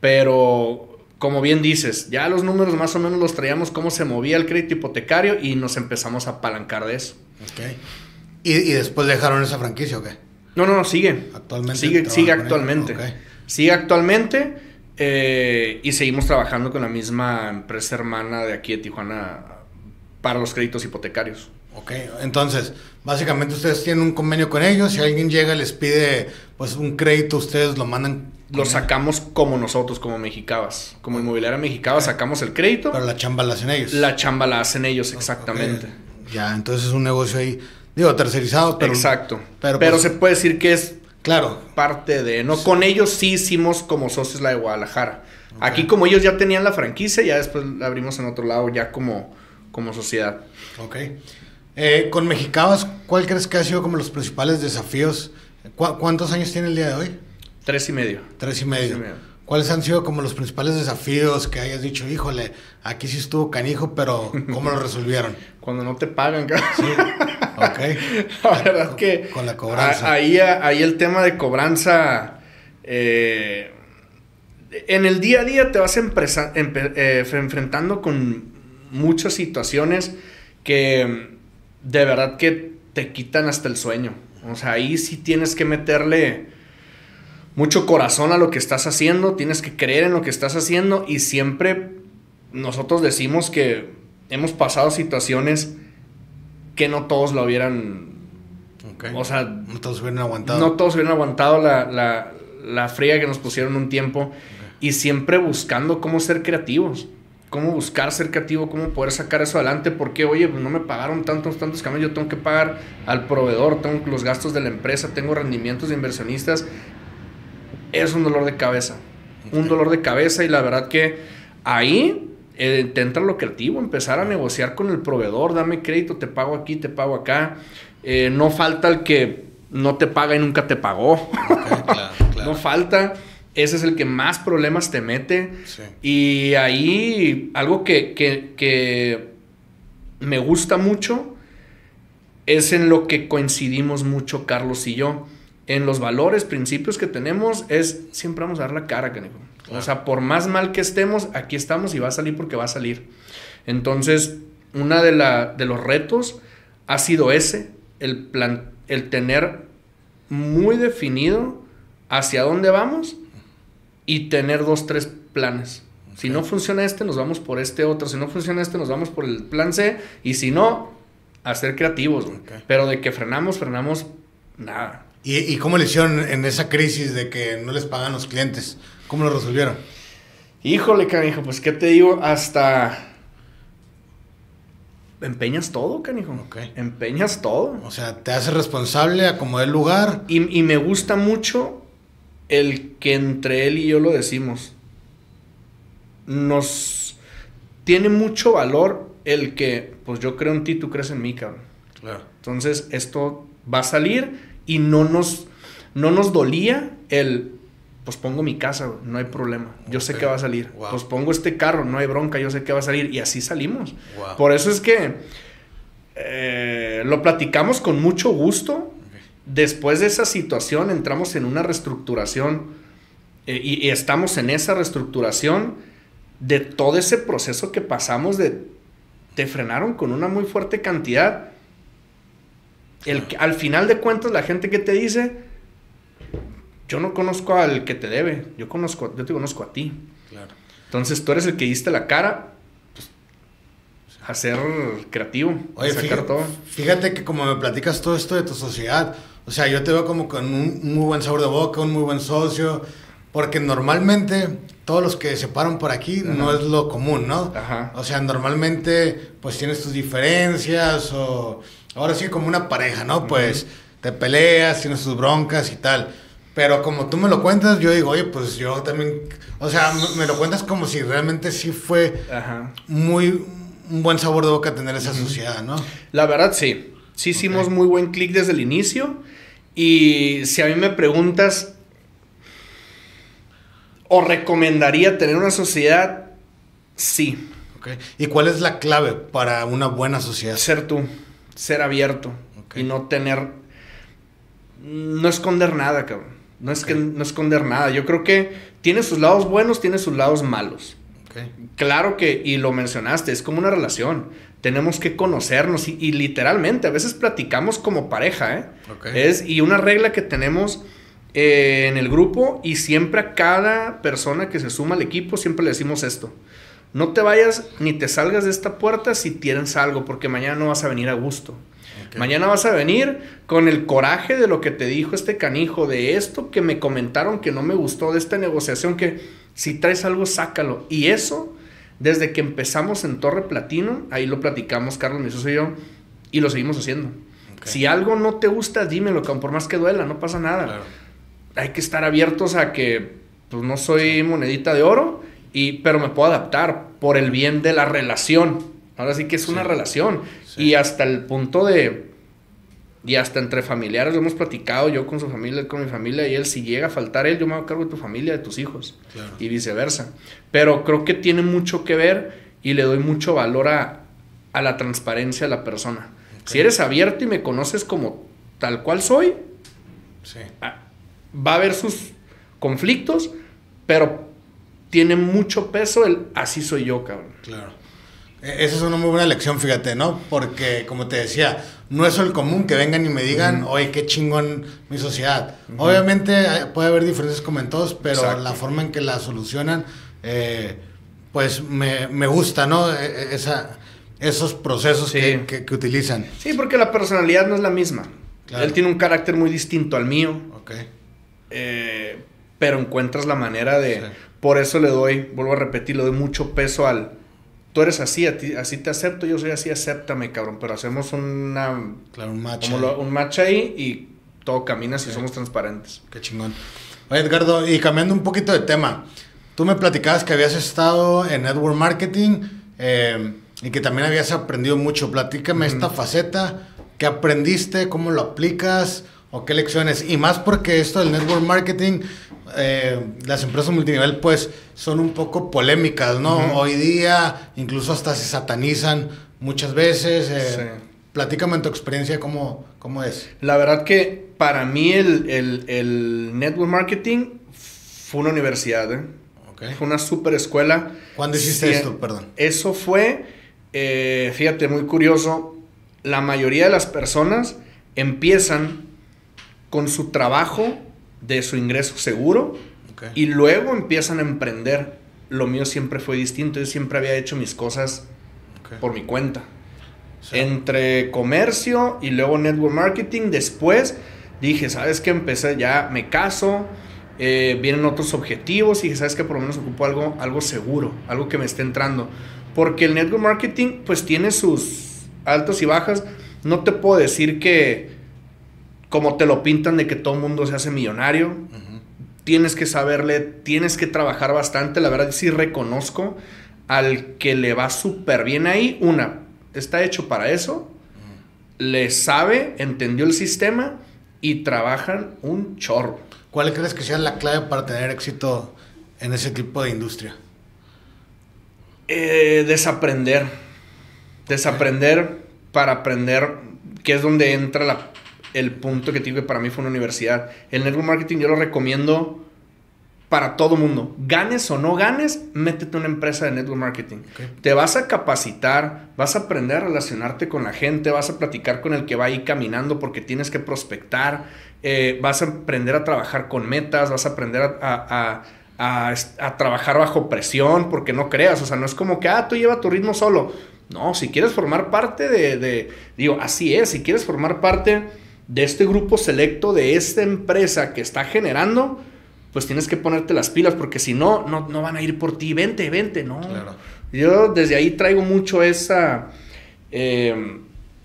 pero como bien dices, ya los números más o menos los traíamos, cómo se movía el crédito hipotecario y nos empezamos a apalancar de eso. Okay. ¿Y, y después dejaron esa franquicia o qué? No, no, no, sigue. Actualmente. Sigue, sigue actualmente. Okay. Sigue actualmente eh, y seguimos trabajando con la misma empresa hermana de aquí de Tijuana para los créditos hipotecarios. Ok, entonces, básicamente ustedes tienen un convenio con ellos, si alguien llega y les pide pues un crédito, ustedes lo mandan. Lo sacamos como nosotros, como Mexicabas, como Inmobiliaria Mexicabas, okay. sacamos el crédito. Pero la chamba la hacen ellos. La chamba la hacen ellos, exactamente. Okay. Ya, entonces es un negocio ahí, digo, tercerizado, pero... Exacto, pero, pero pues, se puede decir que es claro. parte de... no sí. Con ellos sí hicimos como socios la de Guadalajara. Okay. Aquí como ellos ya tenían la franquicia, ya después la abrimos en otro lado ya como, como sociedad. Ok. Eh, con Mexicabas, ¿cuál crees que ha sido como los principales desafíos? ¿Cu ¿Cuántos años tiene el día de hoy? Tres y medio. Tres y medio. Tres y medio. ¿Cuáles han sido como los principales desafíos que hayas dicho, híjole, aquí sí estuvo canijo, pero ¿cómo lo resolvieron? Cuando no te pagan, cara. Sí, ok. La verdad con, que... Con la cobranza. A, ahí, ahí el tema de cobranza... Eh, en el día a día te vas empresa, empe, eh, enfrentando con muchas situaciones que... de verdad que te quitan hasta el sueño. O sea, ahí sí tienes que meterle mucho corazón a lo que estás haciendo, tienes que creer en lo que estás haciendo y siempre nosotros decimos que hemos pasado situaciones que no todos lo hubieran... Okay. O sea... No todos hubieran aguantado. No todos hubieran aguantado la, la, la fría que nos pusieron un tiempo. Okay. Y siempre buscando cómo ser creativos. Cómo buscar ser creativo, cómo poder sacar eso adelante. Porque, oye, pues no me pagaron tantos, tantos camiones. Yo tengo que pagar al proveedor, tengo los gastos de la empresa, tengo rendimientos de inversionistas. Es un dolor de cabeza. Okay. Un dolor de cabeza y la verdad que ahí... Eh, te entra lo creativo, empezar a negociar con el proveedor, dame crédito, te pago aquí, te pago acá. Eh, no falta el que no te paga y nunca te pagó. Okay, claro, claro. No falta, ese es el que más problemas te mete. Sí. Y ahí algo que, que, que me gusta mucho es en lo que coincidimos mucho Carlos y yo. En los valores, principios que tenemos es siempre vamos a dar la cara, canijo. Claro. O sea, por más mal que estemos, aquí estamos y va a salir porque va a salir. Entonces, una de, la, de los retos ha sido ese, el, plan, el tener muy definido hacia dónde vamos y tener dos, tres planes. Okay. Si no funciona este, nos vamos por este otro. Si no funciona este, nos vamos por el plan C. Y si no, a ser creativos. Okay. Pero de que frenamos, frenamos, nada. ¿Y, y cómo le hicieron en esa crisis de que no les pagan los clientes? ¿Cómo lo resolvieron? Híjole, canijo, pues qué te digo, hasta empeñas todo, canijo. Okay. Empeñas todo. O sea, te haces responsable a como el lugar. Y, y me gusta mucho el que entre él y yo lo decimos. Nos tiene mucho valor el que, pues yo creo en ti, tú crees en mí, cabrón. Claro. Entonces, esto va a salir y no nos, no nos dolía el... Pues pongo mi casa, no hay problema. Yo okay. sé que va a salir. Wow. Pues pongo este carro, no hay bronca, yo sé que va a salir. Y así salimos. Wow. Por eso es que eh, lo platicamos con mucho gusto. Okay. Después de esa situación entramos en una reestructuración eh, y, y estamos en esa reestructuración de todo ese proceso que pasamos de... Te frenaron con una muy fuerte cantidad. El, claro. Al final de cuentas, la gente que te dice... Yo no conozco al que te debe, yo conozco, yo te conozco a ti. Claro. Entonces tú eres el que diste la cara, pues, a ser creativo, Oye, a sacar fíjate, todo. Fíjate que como me platicas todo esto de tu sociedad, o sea, yo te veo como con un muy buen sabor de boca, un muy buen socio, porque normalmente todos los que se paran por aquí Ajá. no es lo común, ¿no? Ajá. O sea, normalmente pues tienes tus diferencias o ahora sí como una pareja, ¿no? Uh-huh. Pues te peleas, tienes tus broncas y tal. Pero como tú me lo cuentas, yo digo, oye, pues yo también... O sea, me, me lo cuentas como si realmente sí fue Ajá. muy... Un buen sabor de boca tener esa uh-huh. sociedad, ¿no? La verdad, sí. Sí hicimos okay. muy buen clic desde el inicio. Y si a mí me preguntas... ¿O recomendaría tener una sociedad? Sí. Okay. ¿Y cuál es la clave para una buena sociedad? Ser tú. Ser abierto. Okay. Y no tener... No esconder nada, cabrón. No es okay. que no esconder nada. Yo creo que tiene sus lados buenos, tiene sus lados malos. Okay. Claro que, y lo mencionaste, es como una relación. Tenemos que conocernos y, y literalmente a veces platicamos como pareja, ¿eh? Okay. Es, y una regla que tenemos eh, en el grupo y siempre a cada persona que se suma al equipo siempre le decimos esto. No te vayas ni te salgas de esta puerta si tienes algo, porque mañana no vas a venir a gusto. Okay. Mañana vas a venir con el coraje de lo que te dijo este canijo, de esto que me comentaron que no me gustó, de esta negociación, que si traes algo, sácalo. Y eso, desde que empezamos en Torre Platino, ahí lo platicamos Carlos, mi socio y yo, y lo seguimos haciendo. Okay. Si algo no te gusta, dímelo, por más que duela, no pasa nada. Claro. Hay que estar abiertos a que, pues no soy monedita de oro, y, pero me puedo adaptar por el bien de la relación. Ahora sí que es una sí. relación. Sí. Y hasta el punto de... Y hasta entre familiares lo hemos platicado, yo con su familia, él con mi familia, y él, si llega a faltar él, yo me hago cargo de tu familia, de tus hijos. Claro. Y viceversa. Pero creo que tiene mucho que ver y le doy mucho valor a, a la transparencia de la persona. Okay. Si eres abierto y me conoces como tal cual soy, sí. va a haber sus conflictos, pero tiene mucho peso el así soy yo, cabrón. Claro. Esa es una muy buena lección, fíjate, ¿no? Porque, como te decía, no es el común que vengan y me digan, uh-huh. oye, qué chingón mi sociedad. Uh-huh. Obviamente puede haber diferencias como en todos, pero Exacto. la forma en que la solucionan, eh, pues me, me gusta, ¿no? Esa, esos procesos sí. que, que, que utilizan. Sí, porque la personalidad no es la misma. Claro. Él tiene un carácter muy distinto al mío. Ok. Eh, pero encuentras la manera de... Sí. Por eso le doy, vuelvo a repetir, le doy mucho peso al... Tú eres así, a ti, así te acepto, yo soy así, acéptame, cabrón. Pero hacemos una... Claro, un match. Como lo, un match ahí y todo camina si sí. somos transparentes. Qué chingón. Oye, Edgardo, y cambiando un poquito de tema. Tú me platicabas que habías estado en network marketing eh, y que también habías aprendido mucho. Platícame mm. esta faceta. ¿Qué aprendiste? ¿Cómo lo aplicas? ¿O qué lecciones? Y más porque esto del network marketing... Eh, las empresas multinivel pues son un poco polémicas, ¿no? Uh-huh. Hoy día incluso hasta se satanizan muchas veces. Eh, sí. Platícame en tu experiencia cómo, cómo es. La verdad que para mí el, el, el network marketing fue una universidad, ¿eh? Okay. Fue una super escuela. ¿Cuándo hiciste sí, esto? Perdón. Eso fue, eh, fíjate, muy curioso. La mayoría de las personas empiezan con su trabajo de su ingreso seguro okay. y luego empiezan a emprender. Lo mío siempre fue distinto. Yo siempre había hecho mis cosas okay. por mi cuenta. Sí. Entre comercio y luego network marketing. Después dije, ¿sabes qué? Empecé ya, me caso, eh, vienen otros objetivos y dije, ¿sabes qué? Por lo menos ocupo algo, algo seguro, algo que me esté entrando. Porque el network marketing pues tiene sus altos y bajas. No te puedo decir que como te lo pintan de que todo el mundo se hace millonario. Uh-huh. Tienes que saberle, tienes que trabajar bastante. La verdad sí reconozco al que le va súper bien ahí. Una, está hecho para eso. Uh-huh. Le sabe, entendió el sistema y trabajan un chorro. ¿Cuál crees que sea la clave para tener éxito en ese tipo de industria? Eh, desaprender. Desaprender okay. para aprender, que es donde entra la... el punto que digo que para mí fue una universidad. El network marketing yo lo recomiendo para todo mundo. Ganes o no ganes, métete a una empresa de network marketing. Okay. Te vas a capacitar, vas a aprender a relacionarte con la gente, vas a platicar con el que va ahí caminando porque tienes que prospectar, eh, vas a aprender a trabajar con metas, vas a aprender a, a, a, a, a trabajar bajo presión, porque no creas, o sea, no es como que, ah, tú lleva tu ritmo solo. No, si quieres formar parte de, de digo, así es, si quieres formar parte de este grupo selecto, de esta empresa que está generando, pues tienes que ponerte las pilas, porque si no, no, no van a ir por ti. Vente, vente, ¿no? Claro. Yo desde ahí traigo mucho esa eh,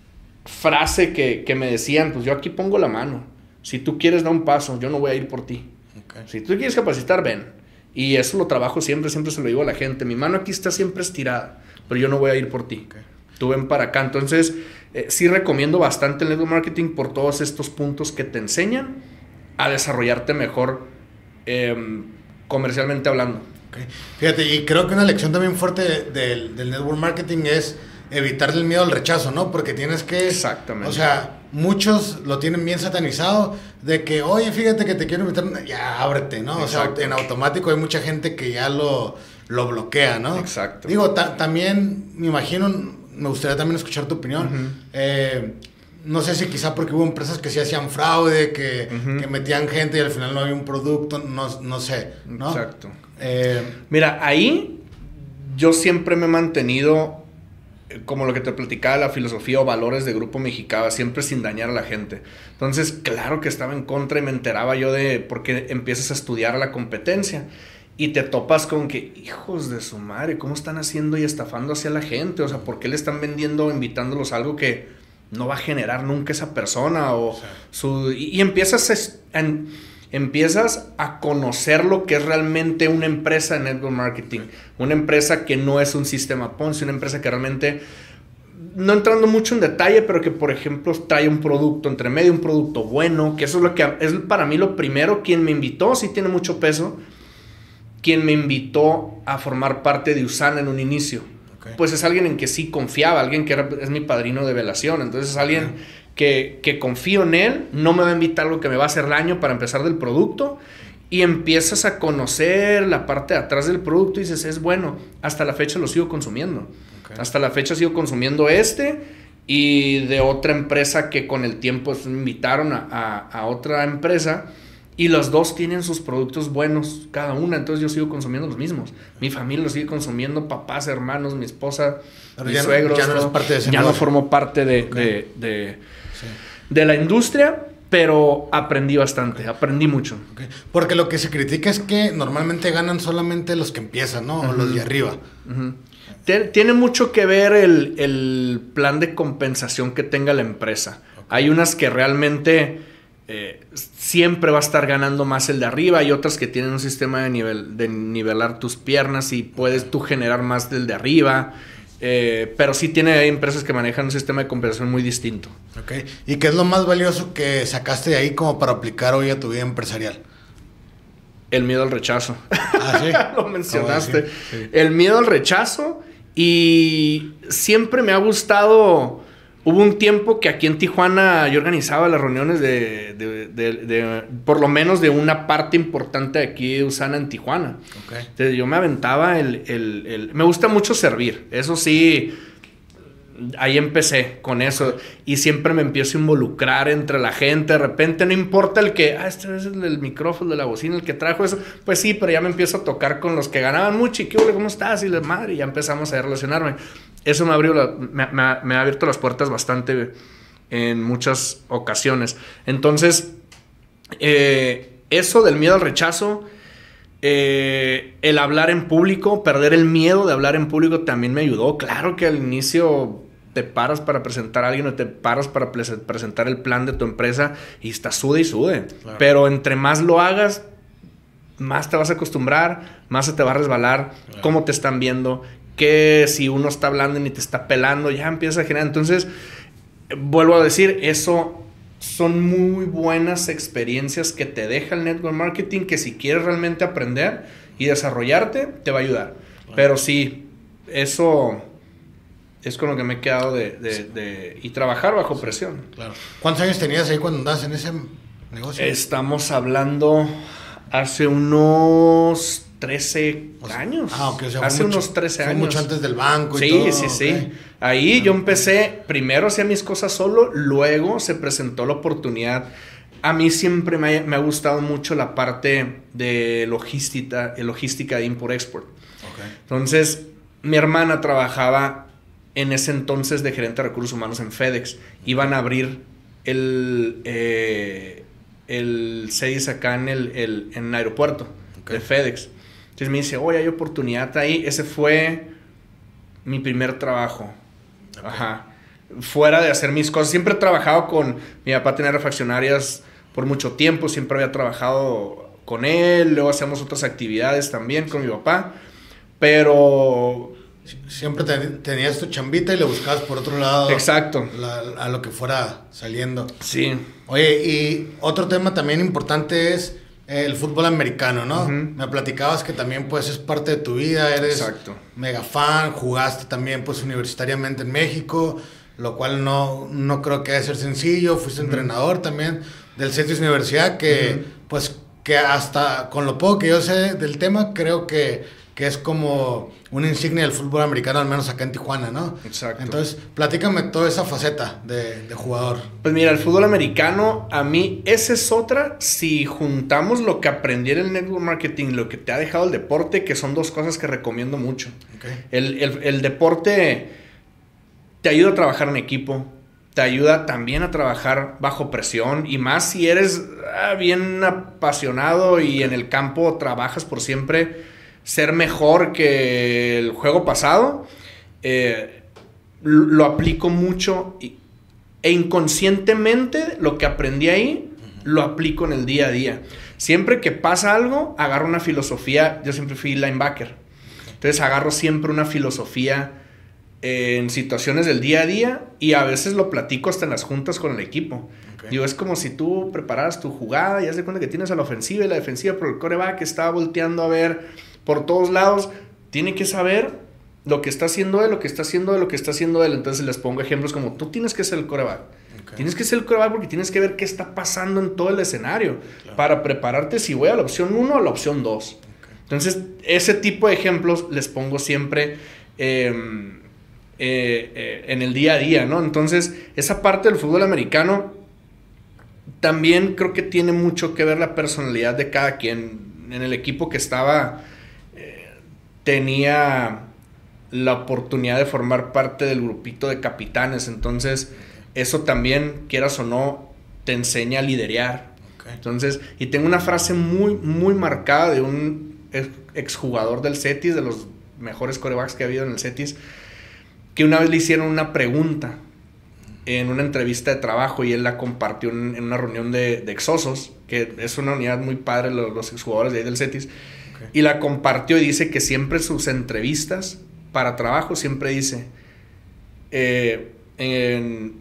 frase que, que me decían, pues yo aquí pongo la mano. Si tú quieres dar un paso, yo no voy a ir por ti. Okay. Si tú quieres capacitar, ven. Y eso lo trabajo siempre, siempre se lo digo a la gente. Mi mano aquí está siempre estirada, pero yo no voy a ir por ti. Okay. Tú ven para acá. Entonces, eh, sí recomiendo bastante el network marketing por todos estos puntos que te enseñan a desarrollarte mejor eh, comercialmente hablando. Okay. Fíjate, y creo que una lección también fuerte de, de, del network marketing es evitar el miedo al rechazo, ¿no? Porque tienes que... Exactamente. O sea, muchos lo tienen bien satanizado de que, oye, fíjate que te quiero invitar, ya ábrete, ¿no? Exacto. O sea, en automático hay mucha gente que ya lo, lo bloquea, ¿no? Exacto. Digo, ta- también me imagino... Me gustaría también escuchar tu opinión. Uh-huh. Eh, no sé si quizá porque hubo empresas que sí hacían fraude, que, uh-huh. que metían gente y al final no había un producto, no, no sé, ¿no? Exacto. Eh, Mira, ahí yo siempre me he mantenido, como lo que te platicaba, la filosofía o valores de Grupo Mexicaba, siempre sin dañar a la gente. Entonces, claro que estaba en contra y me enteraba yo de por qué empiezas a estudiar a la competencia. Y te topas con que, hijos de su madre, ¿cómo están haciendo y estafando hacia la gente? O sea, ¿por qué le están vendiendo o invitándolos a algo que no va a generar nunca esa persona? O sí. su, y, y empiezas, a, en, empiezas a conocer lo que es realmente una empresa de network marketing. Una empresa que no es un sistema Ponzi, una empresa que realmente, no entrando mucho en detalle, pero que, por ejemplo, trae un producto entre medio, un producto bueno, que eso es lo que es para mí lo primero. Quien me invitó sí tiene mucho peso. Quien me invitó a formar parte de USANA en un inicio, okay. pues es alguien en que sí confiaba, alguien que era, es mi padrino de velación, entonces es alguien uh-huh. que, que confío en él, no me va a invitar algo que me va a hacer daño para empezar del producto, y empiezas a conocer la parte de atrás del producto y dices, es bueno, hasta la fecha lo sigo consumiendo. Okay. Hasta la fecha sigo consumiendo este y de otra empresa que con el tiempo me invitaron a, a, a otra empresa y los dos tienen sus productos buenos cada una, entonces yo sigo consumiendo los mismos. Mi familia lo sigue consumiendo, papás, hermanos, mi esposa, pero mis ya suegros. No, ya no, es parte de ese ya no formo parte de, okay. de, de, sí. de la industria. Pero aprendí bastante, aprendí mucho. Okay. Porque lo que se critica es que normalmente ganan solamente los que empiezan, ¿no? Uh-huh. O los de arriba. Uh-huh. Tiene mucho que ver el, el plan de compensación que tenga la empresa. Okay. Hay unas que realmente eh, siempre va a estar ganando más el de arriba. Hay otras que tienen un sistema de, nivel, de nivelar tus piernas y puedes tú generar más del de arriba. Eh, pero sí tiene hay empresas que manejan un sistema de compensación muy distinto. Okay. ¿Y qué es lo más valioso que sacaste de ahí como para aplicar hoy a tu vida empresarial? El miedo al rechazo. Ah, ¿sí? Lo mencionaste. Oh, sí, sí. El miedo al rechazo y siempre me ha gustado. Hubo un tiempo que aquí en Tijuana yo organizaba las reuniones de, de, de, de, de por lo menos de una parte importante de aquí de Usana en Tijuana. Okay. Entonces yo me aventaba el, el, el... Me gusta mucho servir, eso sí, ahí empecé con eso. Y siempre me empiezo a involucrar entre la gente. De repente no importa el que, ah, este es el del micrófono, de la bocina, el que trajo eso. Pues sí, pero ya me empiezo a tocar con los que ganaban mucho. ¿Y qué ole, cómo estás? Y la madre, y ya empezamos a relacionarme. Eso me, abrió la, me, me, me ha abierto las puertas bastante en muchas ocasiones. Entonces, eh, eso del miedo al rechazo, eh, el hablar en público, perder el miedo de hablar en público también me ayudó. Claro que al inicio te paras para presentar a alguien o te paras para presentar el plan de tu empresa y estás sude y sude. Claro. Pero entre más lo hagas, más te vas a acostumbrar, más se te va a resbalar, claro. Cómo te están viendo, que si uno está hablando y ni te está pelando, ya empieza a generar. Entonces, vuelvo a decir, eso son muy buenas experiencias que te deja el network marketing, que si quieres realmente aprender y desarrollarte, te va a ayudar. Claro. Pero sí, eso es con lo que me he quedado de... de, sí. de y trabajar bajo sí, presión. Claro. ¿Cuántos años tenías ahí cuando andabas en ese negocio? Estamos hablando hace unos trece o sea, años. Ah, ok. O sea, hace mucho, unos trece años. Mucho antes del banco y sí, todo. Sí, sí, okay. sí. Ahí ah, yo empecé, primero hacía mis cosas solo, luego se presentó la oportunidad. A mí siempre me ha, me ha gustado mucho la parte de logística, logística de import-export. Okay. Entonces, mi hermana trabajaba en ese entonces de gerente de recursos humanos en FedEx. Iban a abrir el, eh, el seis acá en el, el, en el aeropuerto okay. de FedEx. Entonces me dice, oye, hay oportunidad ahí. Ese fue mi primer trabajo. Okay. Ajá. Fuera de hacer mis cosas. Siempre he trabajado con... Mi papá tenía refaccionarias por mucho tiempo. Siempre había trabajado con él. Luego hacíamos otras actividades también con mi papá. Pero... Siempre te, tenías tu chambita y le buscabas por otro lado. Exacto. La, a lo que fuera saliendo. Sí. Oye, y otro tema también importante es el fútbol americano, ¿no? Uh-huh. Me platicabas que también pues es parte de tu vida, eres Exacto. mega fan, jugaste también pues universitariamente en México, lo cual no, no creo que debe ser sencillo, fuiste uh-huh. entrenador también del Cetis Universidad, que uh-huh. pues que hasta con lo poco que yo sé del tema, creo que que es como una insignia del fútbol americano, al menos acá en Tijuana, ¿no? Exacto. Entonces, platícame toda esa faceta de, de jugador. Pues mira, el fútbol americano, a mí, esa es otra, si juntamos lo que aprendí en el network marketing, lo que te ha dejado el deporte, que son dos cosas que recomiendo mucho. Okay. El, el, el deporte te ayuda a trabajar en equipo, te ayuda también a trabajar bajo presión, y más si eres ah, bien apasionado y en el campo trabajas por siempre ser mejor que el juego pasado. eh, lo aplico mucho y, e inconscientemente lo que aprendí ahí uh-huh. lo aplico en el día a día. Siempre que pasa algo, agarro una filosofía. Yo siempre fui linebacker, entonces agarro siempre una filosofía en situaciones del día a día, y a veces lo platico hasta en las juntas con el equipo. Okay. Digo, es como si tú prepararas tu jugada y haz de cuenta que tienes a la ofensiva y la defensiva, pero el quarterback está volteando a ver por todos lados. Tiene que saber lo que está haciendo él, lo que está haciendo él, lo que está haciendo él. Entonces les pongo ejemplos como, tú tienes que ser el quarterback. Okay. Tienes que ser el quarterback porque tienes que ver qué está pasando en todo el escenario. Claro. Para prepararte si voy a la opción uno o a la opción dos. Okay. Entonces, ese tipo de ejemplos les pongo siempre eh, eh, eh, en el día a día, ¿no? Entonces, esa parte del fútbol americano también creo que tiene mucho que ver la personalidad de cada quien. En el equipo que estaba, eh, tenía la oportunidad de formar parte del grupito de capitanes. Entonces, eso también, quieras o no, te enseña a liderear. Okay. Entonces, y tengo una frase muy, muy marcada de un exjugador del Cetis, de los mejores quarterbacks que ha habido en el Cetis, que una vez le hicieron una pregunta en una entrevista de trabajo y él la compartió en, en una reunión de, de Exosos, que es una unidad muy padre, los, los exjugadores de ahí del Cetis, okay. Y la compartió y dice que siempre sus entrevistas para trabajo siempre dice eh, en,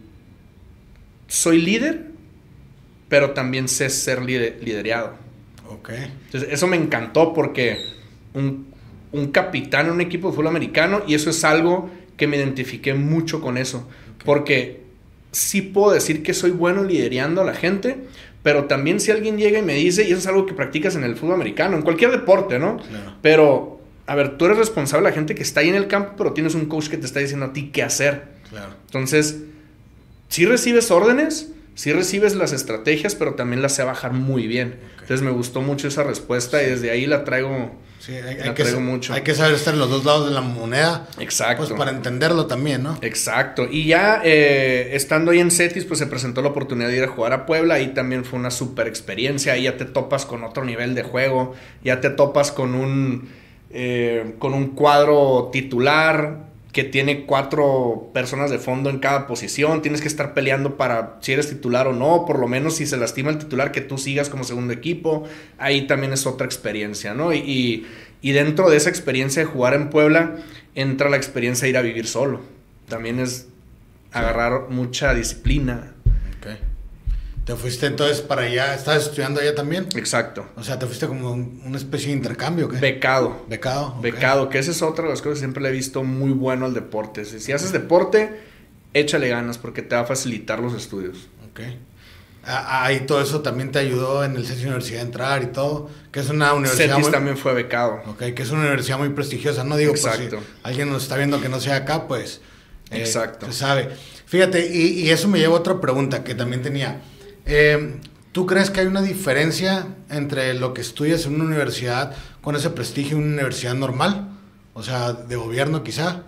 soy líder, pero también sé ser lider, liderado. Okay. Entonces eso me encantó porque un, un capitán en un equipo de fútbol americano, y eso es algo que me identifiqué mucho con eso, okay. Porque sí puedo decir que soy bueno liderando a la gente, pero también si alguien llega y me dice, y eso es algo que practicas en el fútbol americano, en cualquier deporte, ¿no? Claro. Pero, a ver, tú eres responsable de la gente que está ahí en el campo, pero tienes un coach que te está diciendo a ti qué hacer. Claro. Entonces, sí recibes órdenes, sí recibes las estrategias, pero también las sé bajar muy bien. Okay. Entonces me gustó mucho esa respuesta, sí. Y desde ahí la traigo, sí, hay, la hay que traigo mucho. Hay que saber estar en los dos lados de la moneda. Exacto. Pues para entenderlo también, ¿no? Exacto. Y ya eh, estando ahí en Cetis, pues se presentó la oportunidad de ir a jugar a Puebla. Ahí también fue una super experiencia. Ahí ya te topas con otro nivel de juego. Ya te topas con un, eh, con un cuadro titular que tiene cuatro personas de fondo en cada posición. Tienes que estar peleando para si eres titular o no. Por lo menos si se lastima el titular, que tú sigas como segundo equipo. Ahí también es otra experiencia, ¿no? Y, y, y dentro de esa experiencia de jugar en Puebla, entra la experiencia de ir a vivir solo. También es agarrar sí. mucha disciplina. Ok. ¿Te fuiste entonces para allá? ¿Estabas estudiando allá también? Exacto. O sea, ¿te fuiste como un, una especie de intercambio? ¿Qué? Becado. Becado. Okay. Becado, que esa es otra de las cosas que siempre le he visto muy bueno al deporte. Si, si haces deporte, échale ganas porque te va a facilitar los estudios. Ok. Ahí todo eso también te ayudó en el Cetis Universidad a entrar y todo, que es una universidad Cetis muy... también fue becado. Ok, que es una universidad muy prestigiosa, no digo Exacto. por si alguien nos está viendo que no sea acá, pues... Eh, Exacto. Se sabe. Fíjate, y, y eso me lleva a otra pregunta que también tenía. Eh, ¿Tú crees que hay una diferencia entre lo que estudias en una universidad con ese prestigio y una universidad normal? O sea, de gobierno quizá.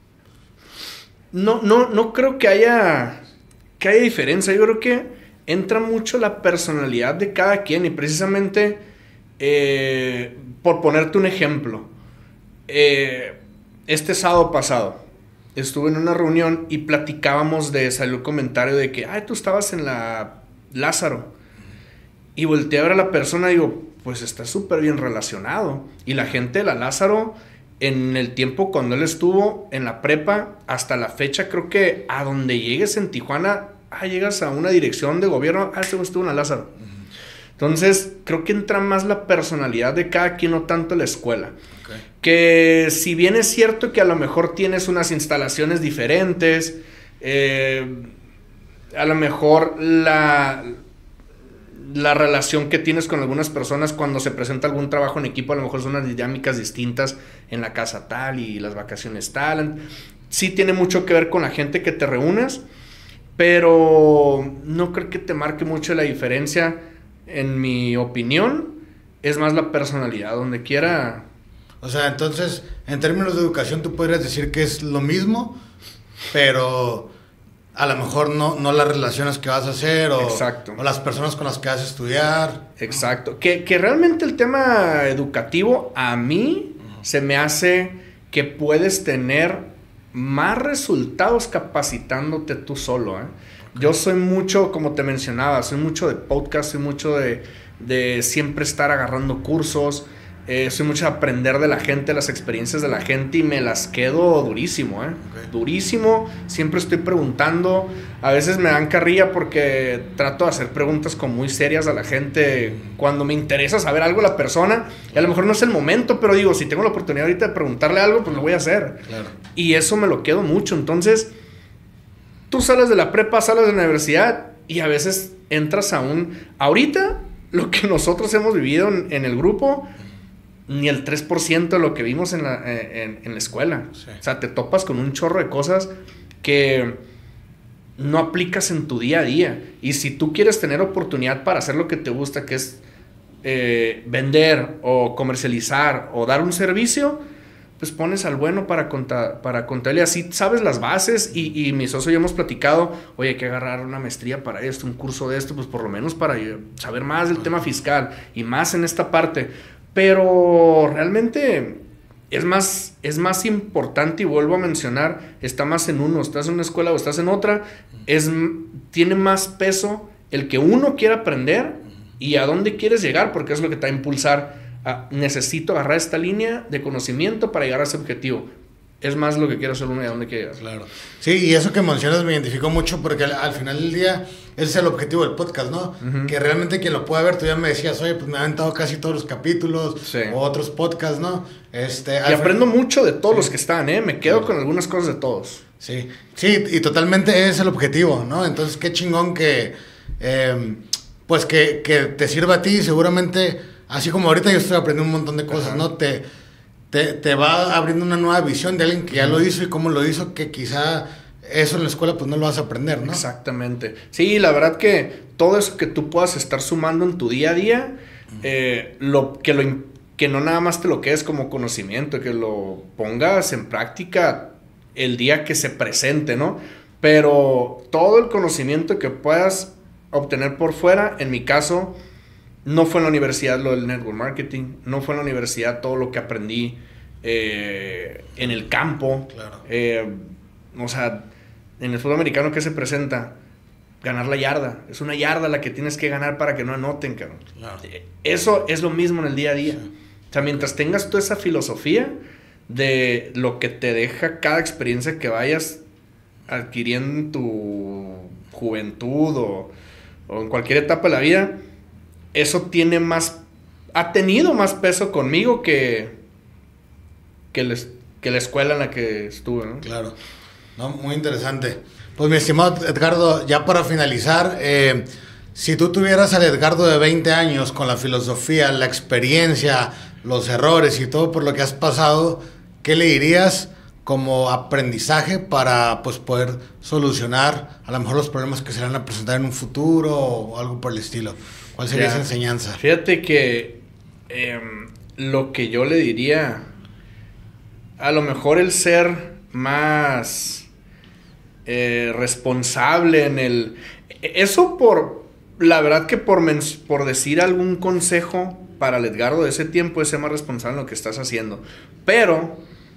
No, no, no creo que haya, que haya diferencia. Yo creo que entra mucho la personalidad de cada quien. Y precisamente, eh, por ponerte un ejemplo, eh, este sábado pasado estuve en una reunión y platicábamos de, salió el comentario de que, ay, tú estabas en la Lázaro. Y volteé a ver a la persona y digo, pues está súper bien relacionado. Y la gente de la Lázaro, en el tiempo cuando él estuvo en la prepa, hasta la fecha, creo que a donde llegues en Tijuana, ah, llegas a una dirección de gobierno, ah, este estuvo en la Lázaro. Uh-huh. Entonces, creo que entra más la personalidad de cada quien, no tanto la escuela. Okay. Que si bien es cierto que a lo mejor tienes unas instalaciones diferentes, eh, a lo mejor la... la relación que tienes con algunas personas cuando se presenta algún trabajo en equipo, a lo mejor son unas dinámicas distintas en la casa tal y las vacaciones tal. Sí tiene mucho que ver con la gente que te reúnes, pero no creo que te marque mucho la diferencia. En mi opinión, es más la personalidad, donde quiera. O sea, entonces, en términos de educación, tú podrías decir que es lo mismo, pero... a lo mejor no, no las relaciones que vas a hacer o, o las personas con las que vas a estudiar. Exacto. Que, que realmente el tema educativo a mí uh-huh. se me hace que puedes tener más resultados capacitándote tú solo. ¿eh? Okay. Yo soy mucho, como te mencionaba, soy mucho de podcast, soy mucho de, de siempre estar agarrando cursos. Eh, soy mucho de aprender de la gente, las experiencias de la gente y me las quedo durísimo, ¿eh? Okay. Durísimo. Siempre estoy preguntando. A veces me dan carrilla porque trato de hacer preguntas como muy serias a la gente cuando me interesa saber algo de la persona. Y a lo mejor no es el momento, pero digo, si tengo la oportunidad ahorita de preguntarle algo, pues lo voy a hacer. Claro. Y eso me lo quedo mucho. Entonces, tú sales de la prepa, sales de la universidad y a veces entras a un... Ahorita, lo que nosotros hemos vivido en, en el grupo... Ni el tres por ciento de lo que vimos en la, en, en la escuela. Sí. O sea, te topas con un chorro de cosas que no aplicas en tu día a día. Y si tú quieres tener oportunidad para hacer lo que te gusta, que es eh, vender o comercializar o dar un servicio, pues pones al bueno para, contar, para contarle. Así sabes las bases y, y mi socio y yo hemos platicado, oye, hay que agarrar una maestría para esto, un curso de esto, pues por lo menos para saber más del tema fiscal y más en esta parte. Pero realmente es más, es más importante, y vuelvo a mencionar, está más en uno, estás en una escuela o estás en otra, es, tiene más peso el que uno quiera aprender y a dónde quieres llegar, porque es lo que te va a impulsar a, necesito agarrar esta línea de conocimiento para llegar a ese objetivo. Es más lo que quiero hacer uno y a dónde quiero llegar. Claro. Sí, y eso que mencionas me identificó mucho porque al, al final del día ese es el objetivo del podcast, ¿no? Uh-huh. Que realmente quien lo pueda ver, tú ya me decías, oye, pues me han aventado casi todos los capítulos, sí, o otros podcasts, ¿no? Este, y aprendo final... mucho de todos sí. los que están, ¿eh? Me quedo sí. con algunas cosas de todos. Sí, sí, y totalmente es el objetivo, ¿no? Entonces, qué chingón que, eh, pues que, que te sirva a ti, seguramente, así como ahorita yo estoy aprendiendo un montón de cosas, uh-huh. ¿no? Te... Te, te va abriendo una nueva visión de alguien que ya lo hizo y cómo lo hizo, que quizá eso en la escuela pues no lo vas a aprender, ¿no? Exactamente. Sí, la verdad que todo eso que tú puedas estar sumando en tu día a día, uh-huh. eh, lo, que, lo, que no nada más te lo quedes como conocimiento, que lo pongas en práctica el día que se presente, ¿no? Pero todo el conocimiento que puedas obtener por fuera, en mi caso... No fue en la universidad lo del network marketing, no fue en la universidad todo lo que aprendí eh, en el campo. Claro. Eh, o sea, en el fútbol americano, ¿qué se presenta? Ganar la yarda. Es una yarda la que tienes que ganar para que no anoten, cabrón. Claro. Eso es lo mismo en el día a día. Sí. O sea, mientras tengas toda esa filosofía de lo que te deja cada experiencia que vayas adquiriendo en tu juventud o, o en cualquier etapa de la vida... Eso tiene más, ha tenido más peso conmigo que, que, les, que la escuela en la que estuve, ¿no? Claro, no, muy interesante. Pues mi estimado Edgardo, ya para finalizar, eh, si tú tuvieras al Edgardo de veinte años con la filosofía, la experiencia, los errores y todo por lo que has pasado, ¿qué le dirías como aprendizaje para pues poder solucionar a lo mejor los problemas que se van a presentar en un futuro o algo por el estilo? ¿Cuál sería ya, esa enseñanza? Fíjate que eh, lo que yo le diría, a lo mejor el ser más eh, responsable en el... Eso por, la verdad que por, mens, por decir algún consejo para el Edgardo de ese tiempo es ser más responsable en lo que estás haciendo. Pero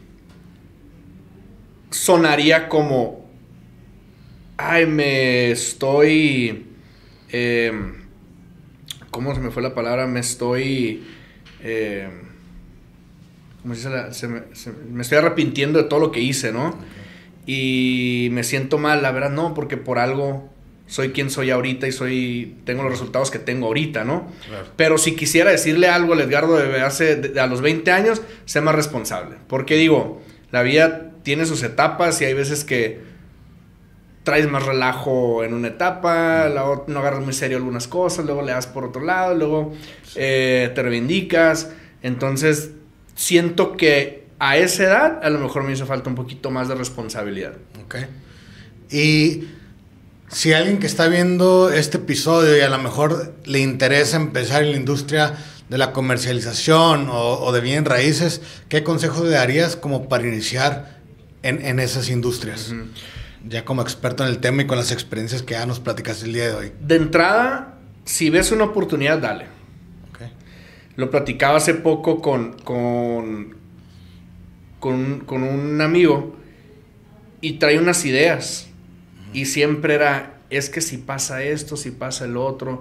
sonaría como, ay, me estoy... Eh, ¿Cómo se me fue la palabra? Me estoy... Eh, ¿Cómo se dice? La, se me, se, me estoy arrepintiendo de todo lo que hice, ¿no? Okay. Y me siento mal, la verdad no, porque por algo soy quien soy ahorita y soy tengo los resultados que tengo ahorita, ¿no? Claro. Pero si quisiera decirle algo al Edgardo de hace de, de a los veinte años, sé más responsable. Porque digo, la vida tiene sus etapas y hay veces que... traes más relajo en una etapa, la otra, no agarras muy serio algunas cosas, luego le das por otro lado, luego sí. eh, te reivindicas. Entonces, siento que a esa edad a lo mejor me hizo falta un poquito más de responsabilidad. Ok. Y si alguien que está viendo este episodio y a lo mejor le interesa empezar en la industria de la comercialización o, o de bienes raíces, ¿qué consejo le darías como para iniciar en, en esas industrias? Uh-huh. Ya como experto en el tema y con las experiencias que ya nos platicaste el día de hoy. De entrada, si ves una oportunidad, dale. Okay. Lo platicaba hace poco con, con, con, con un amigo y trae unas ideas. Uh-huh. Y siempre era, es que si pasa esto, si pasa el otro.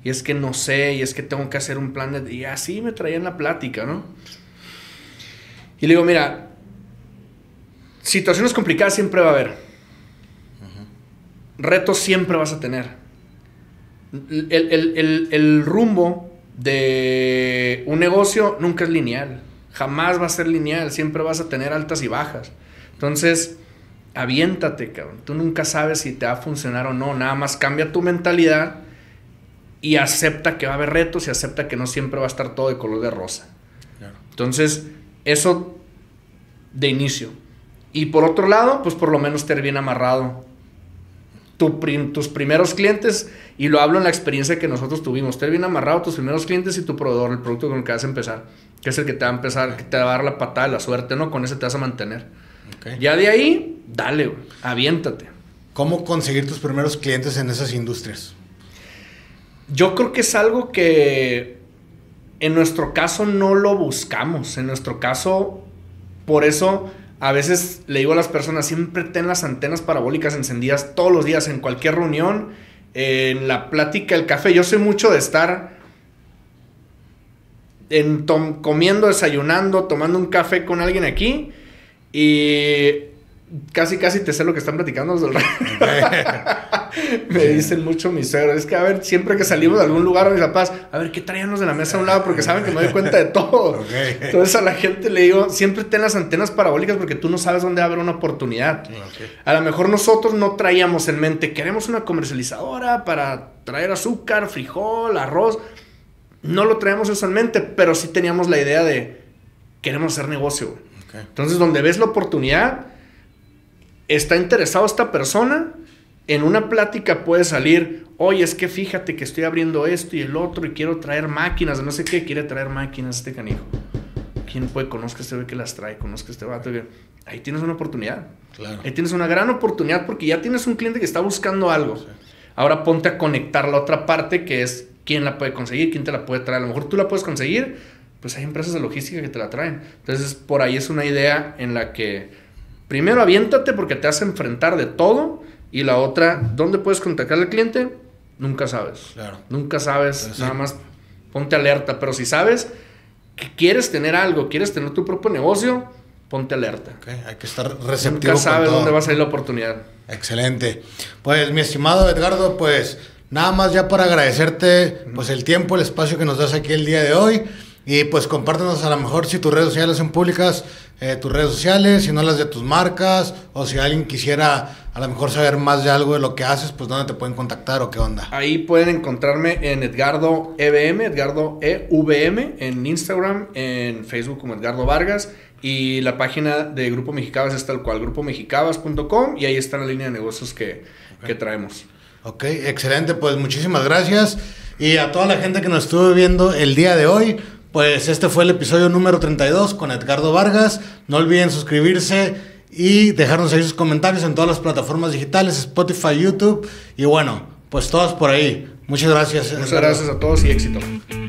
y es que no sé, y es que tengo que hacer un plan de... Y así me traían la plática, ¿no? Y le digo, mira, situaciones complicadas siempre va a haber. Uh-huh. Retos siempre vas a tener. El, el, el, el rumbo de un negocio nunca es lineal. Jamás va a ser lineal. Siempre vas a tener altas y bajas. Entonces, aviéntate, cabrón. Tú nunca sabes si te va a funcionar o no. Nada más cambia tu mentalidad y acepta que va a haber retos y acepta que no siempre va a estar todo de color de rosa. Claro. Entonces, eso de inicio. Y por otro lado, pues por lo menos tener bien amarrado tu prim, tus primeros clientes, y lo hablo en la experiencia que nosotros tuvimos, tener bien amarrado tus primeros clientes y tu proveedor, el producto con el que vas a empezar, que es el que te va a empezar, que te va a dar la patada de la suerte, ¿no? Con ese te vas a mantener. Okay. Ya de ahí, dale, güey, aviéntate. ¿Cómo conseguir tus primeros clientes en esas industrias? Yo creo que es algo que en nuestro caso no lo buscamos. En nuestro caso, por eso a veces le digo a las personas, siempre ten las antenas parabólicas encendidas todos los días, en cualquier reunión, en la plática, el café. Yo soy mucho de estar en tom- comiendo, desayunando, tomando un café con alguien aquí y casi casi te sé lo que están platicando. Me dicen mucho mis suegros, es que a ver, siempre que salimos de algún lugar, mis papás, a ver, ¿qué traían los de la mesa a un lado? Porque saben que me doy cuenta de todo. Okay. Entonces a la gente le digo, siempre ten las antenas parabólicas porque tú no sabes dónde va a haber una oportunidad. Okay. A lo mejor nosotros no traíamos en mente, queremos una comercializadora para traer azúcar, frijol, arroz. No lo traíamos eso en mente, pero sí teníamos la idea de, queremos hacer negocio. Okay. Entonces, donde ves la oportunidad, está interesado esta persona, en una plática puede salir, oye, es que fíjate que estoy abriendo esto y el otro y quiero traer máquinas, de no sé qué, quiere traer máquinas este canijo. ¿Quién puede? Conozca este güey que las trae, conozca este vato. Ahí tienes una oportunidad. Claro. Ahí tienes una gran oportunidad porque ya tienes un cliente que está buscando algo. Sí. Ahora ponte a conectar la otra parte, que es quién la puede conseguir, quién te la puede traer. A lo mejor tú la puedes conseguir, pues hay empresas de logística que te la traen. Entonces, por ahí es una idea en la que primero aviéntate porque te vas a enfrentar de todo. Y la otra, ¿dónde puedes contactar al cliente? Nunca sabes. Claro. Nunca sabes. Sí. Nada más ponte alerta. Pero si sabes que quieres tener algo, quieres tener tu propio negocio, ponte alerta. Okay. Hay que estar receptivo. Nunca sabes dónde va a salir la oportunidad. Excelente. Pues, mi estimado Edgardo, pues nada más ya para agradecerte pues el tiempo, el espacio que nos das aquí el día de hoy. Y pues compártenos a lo mejor si tus redes sociales son públicas, eh, tus redes sociales, si no las de tus marcas, o si alguien quisiera a lo mejor saber más de algo de lo que haces, pues dónde te pueden contactar o qué onda. Ahí pueden encontrarme en Edgardo E V M, Edgardo E V M, en Instagram, en Facebook como Edgardo Vargas, y la página de Grupo Mexicabas es tal cual, grupo mexicabas punto com, y ahí está la línea de negocios que, okay. que traemos. Ok, excelente, pues muchísimas gracias. Y a toda la gente que nos estuvo viendo el día de hoy, pues este fue el episodio número treinta y dos con Edgardo Vargas. No olviden suscribirse y dejarnos ahí sus comentarios en todas las plataformas digitales, Spotify, YouTube. Y bueno, pues todos por ahí. Muchas gracias. Muchas Edgardo. Gracias a todos y éxito.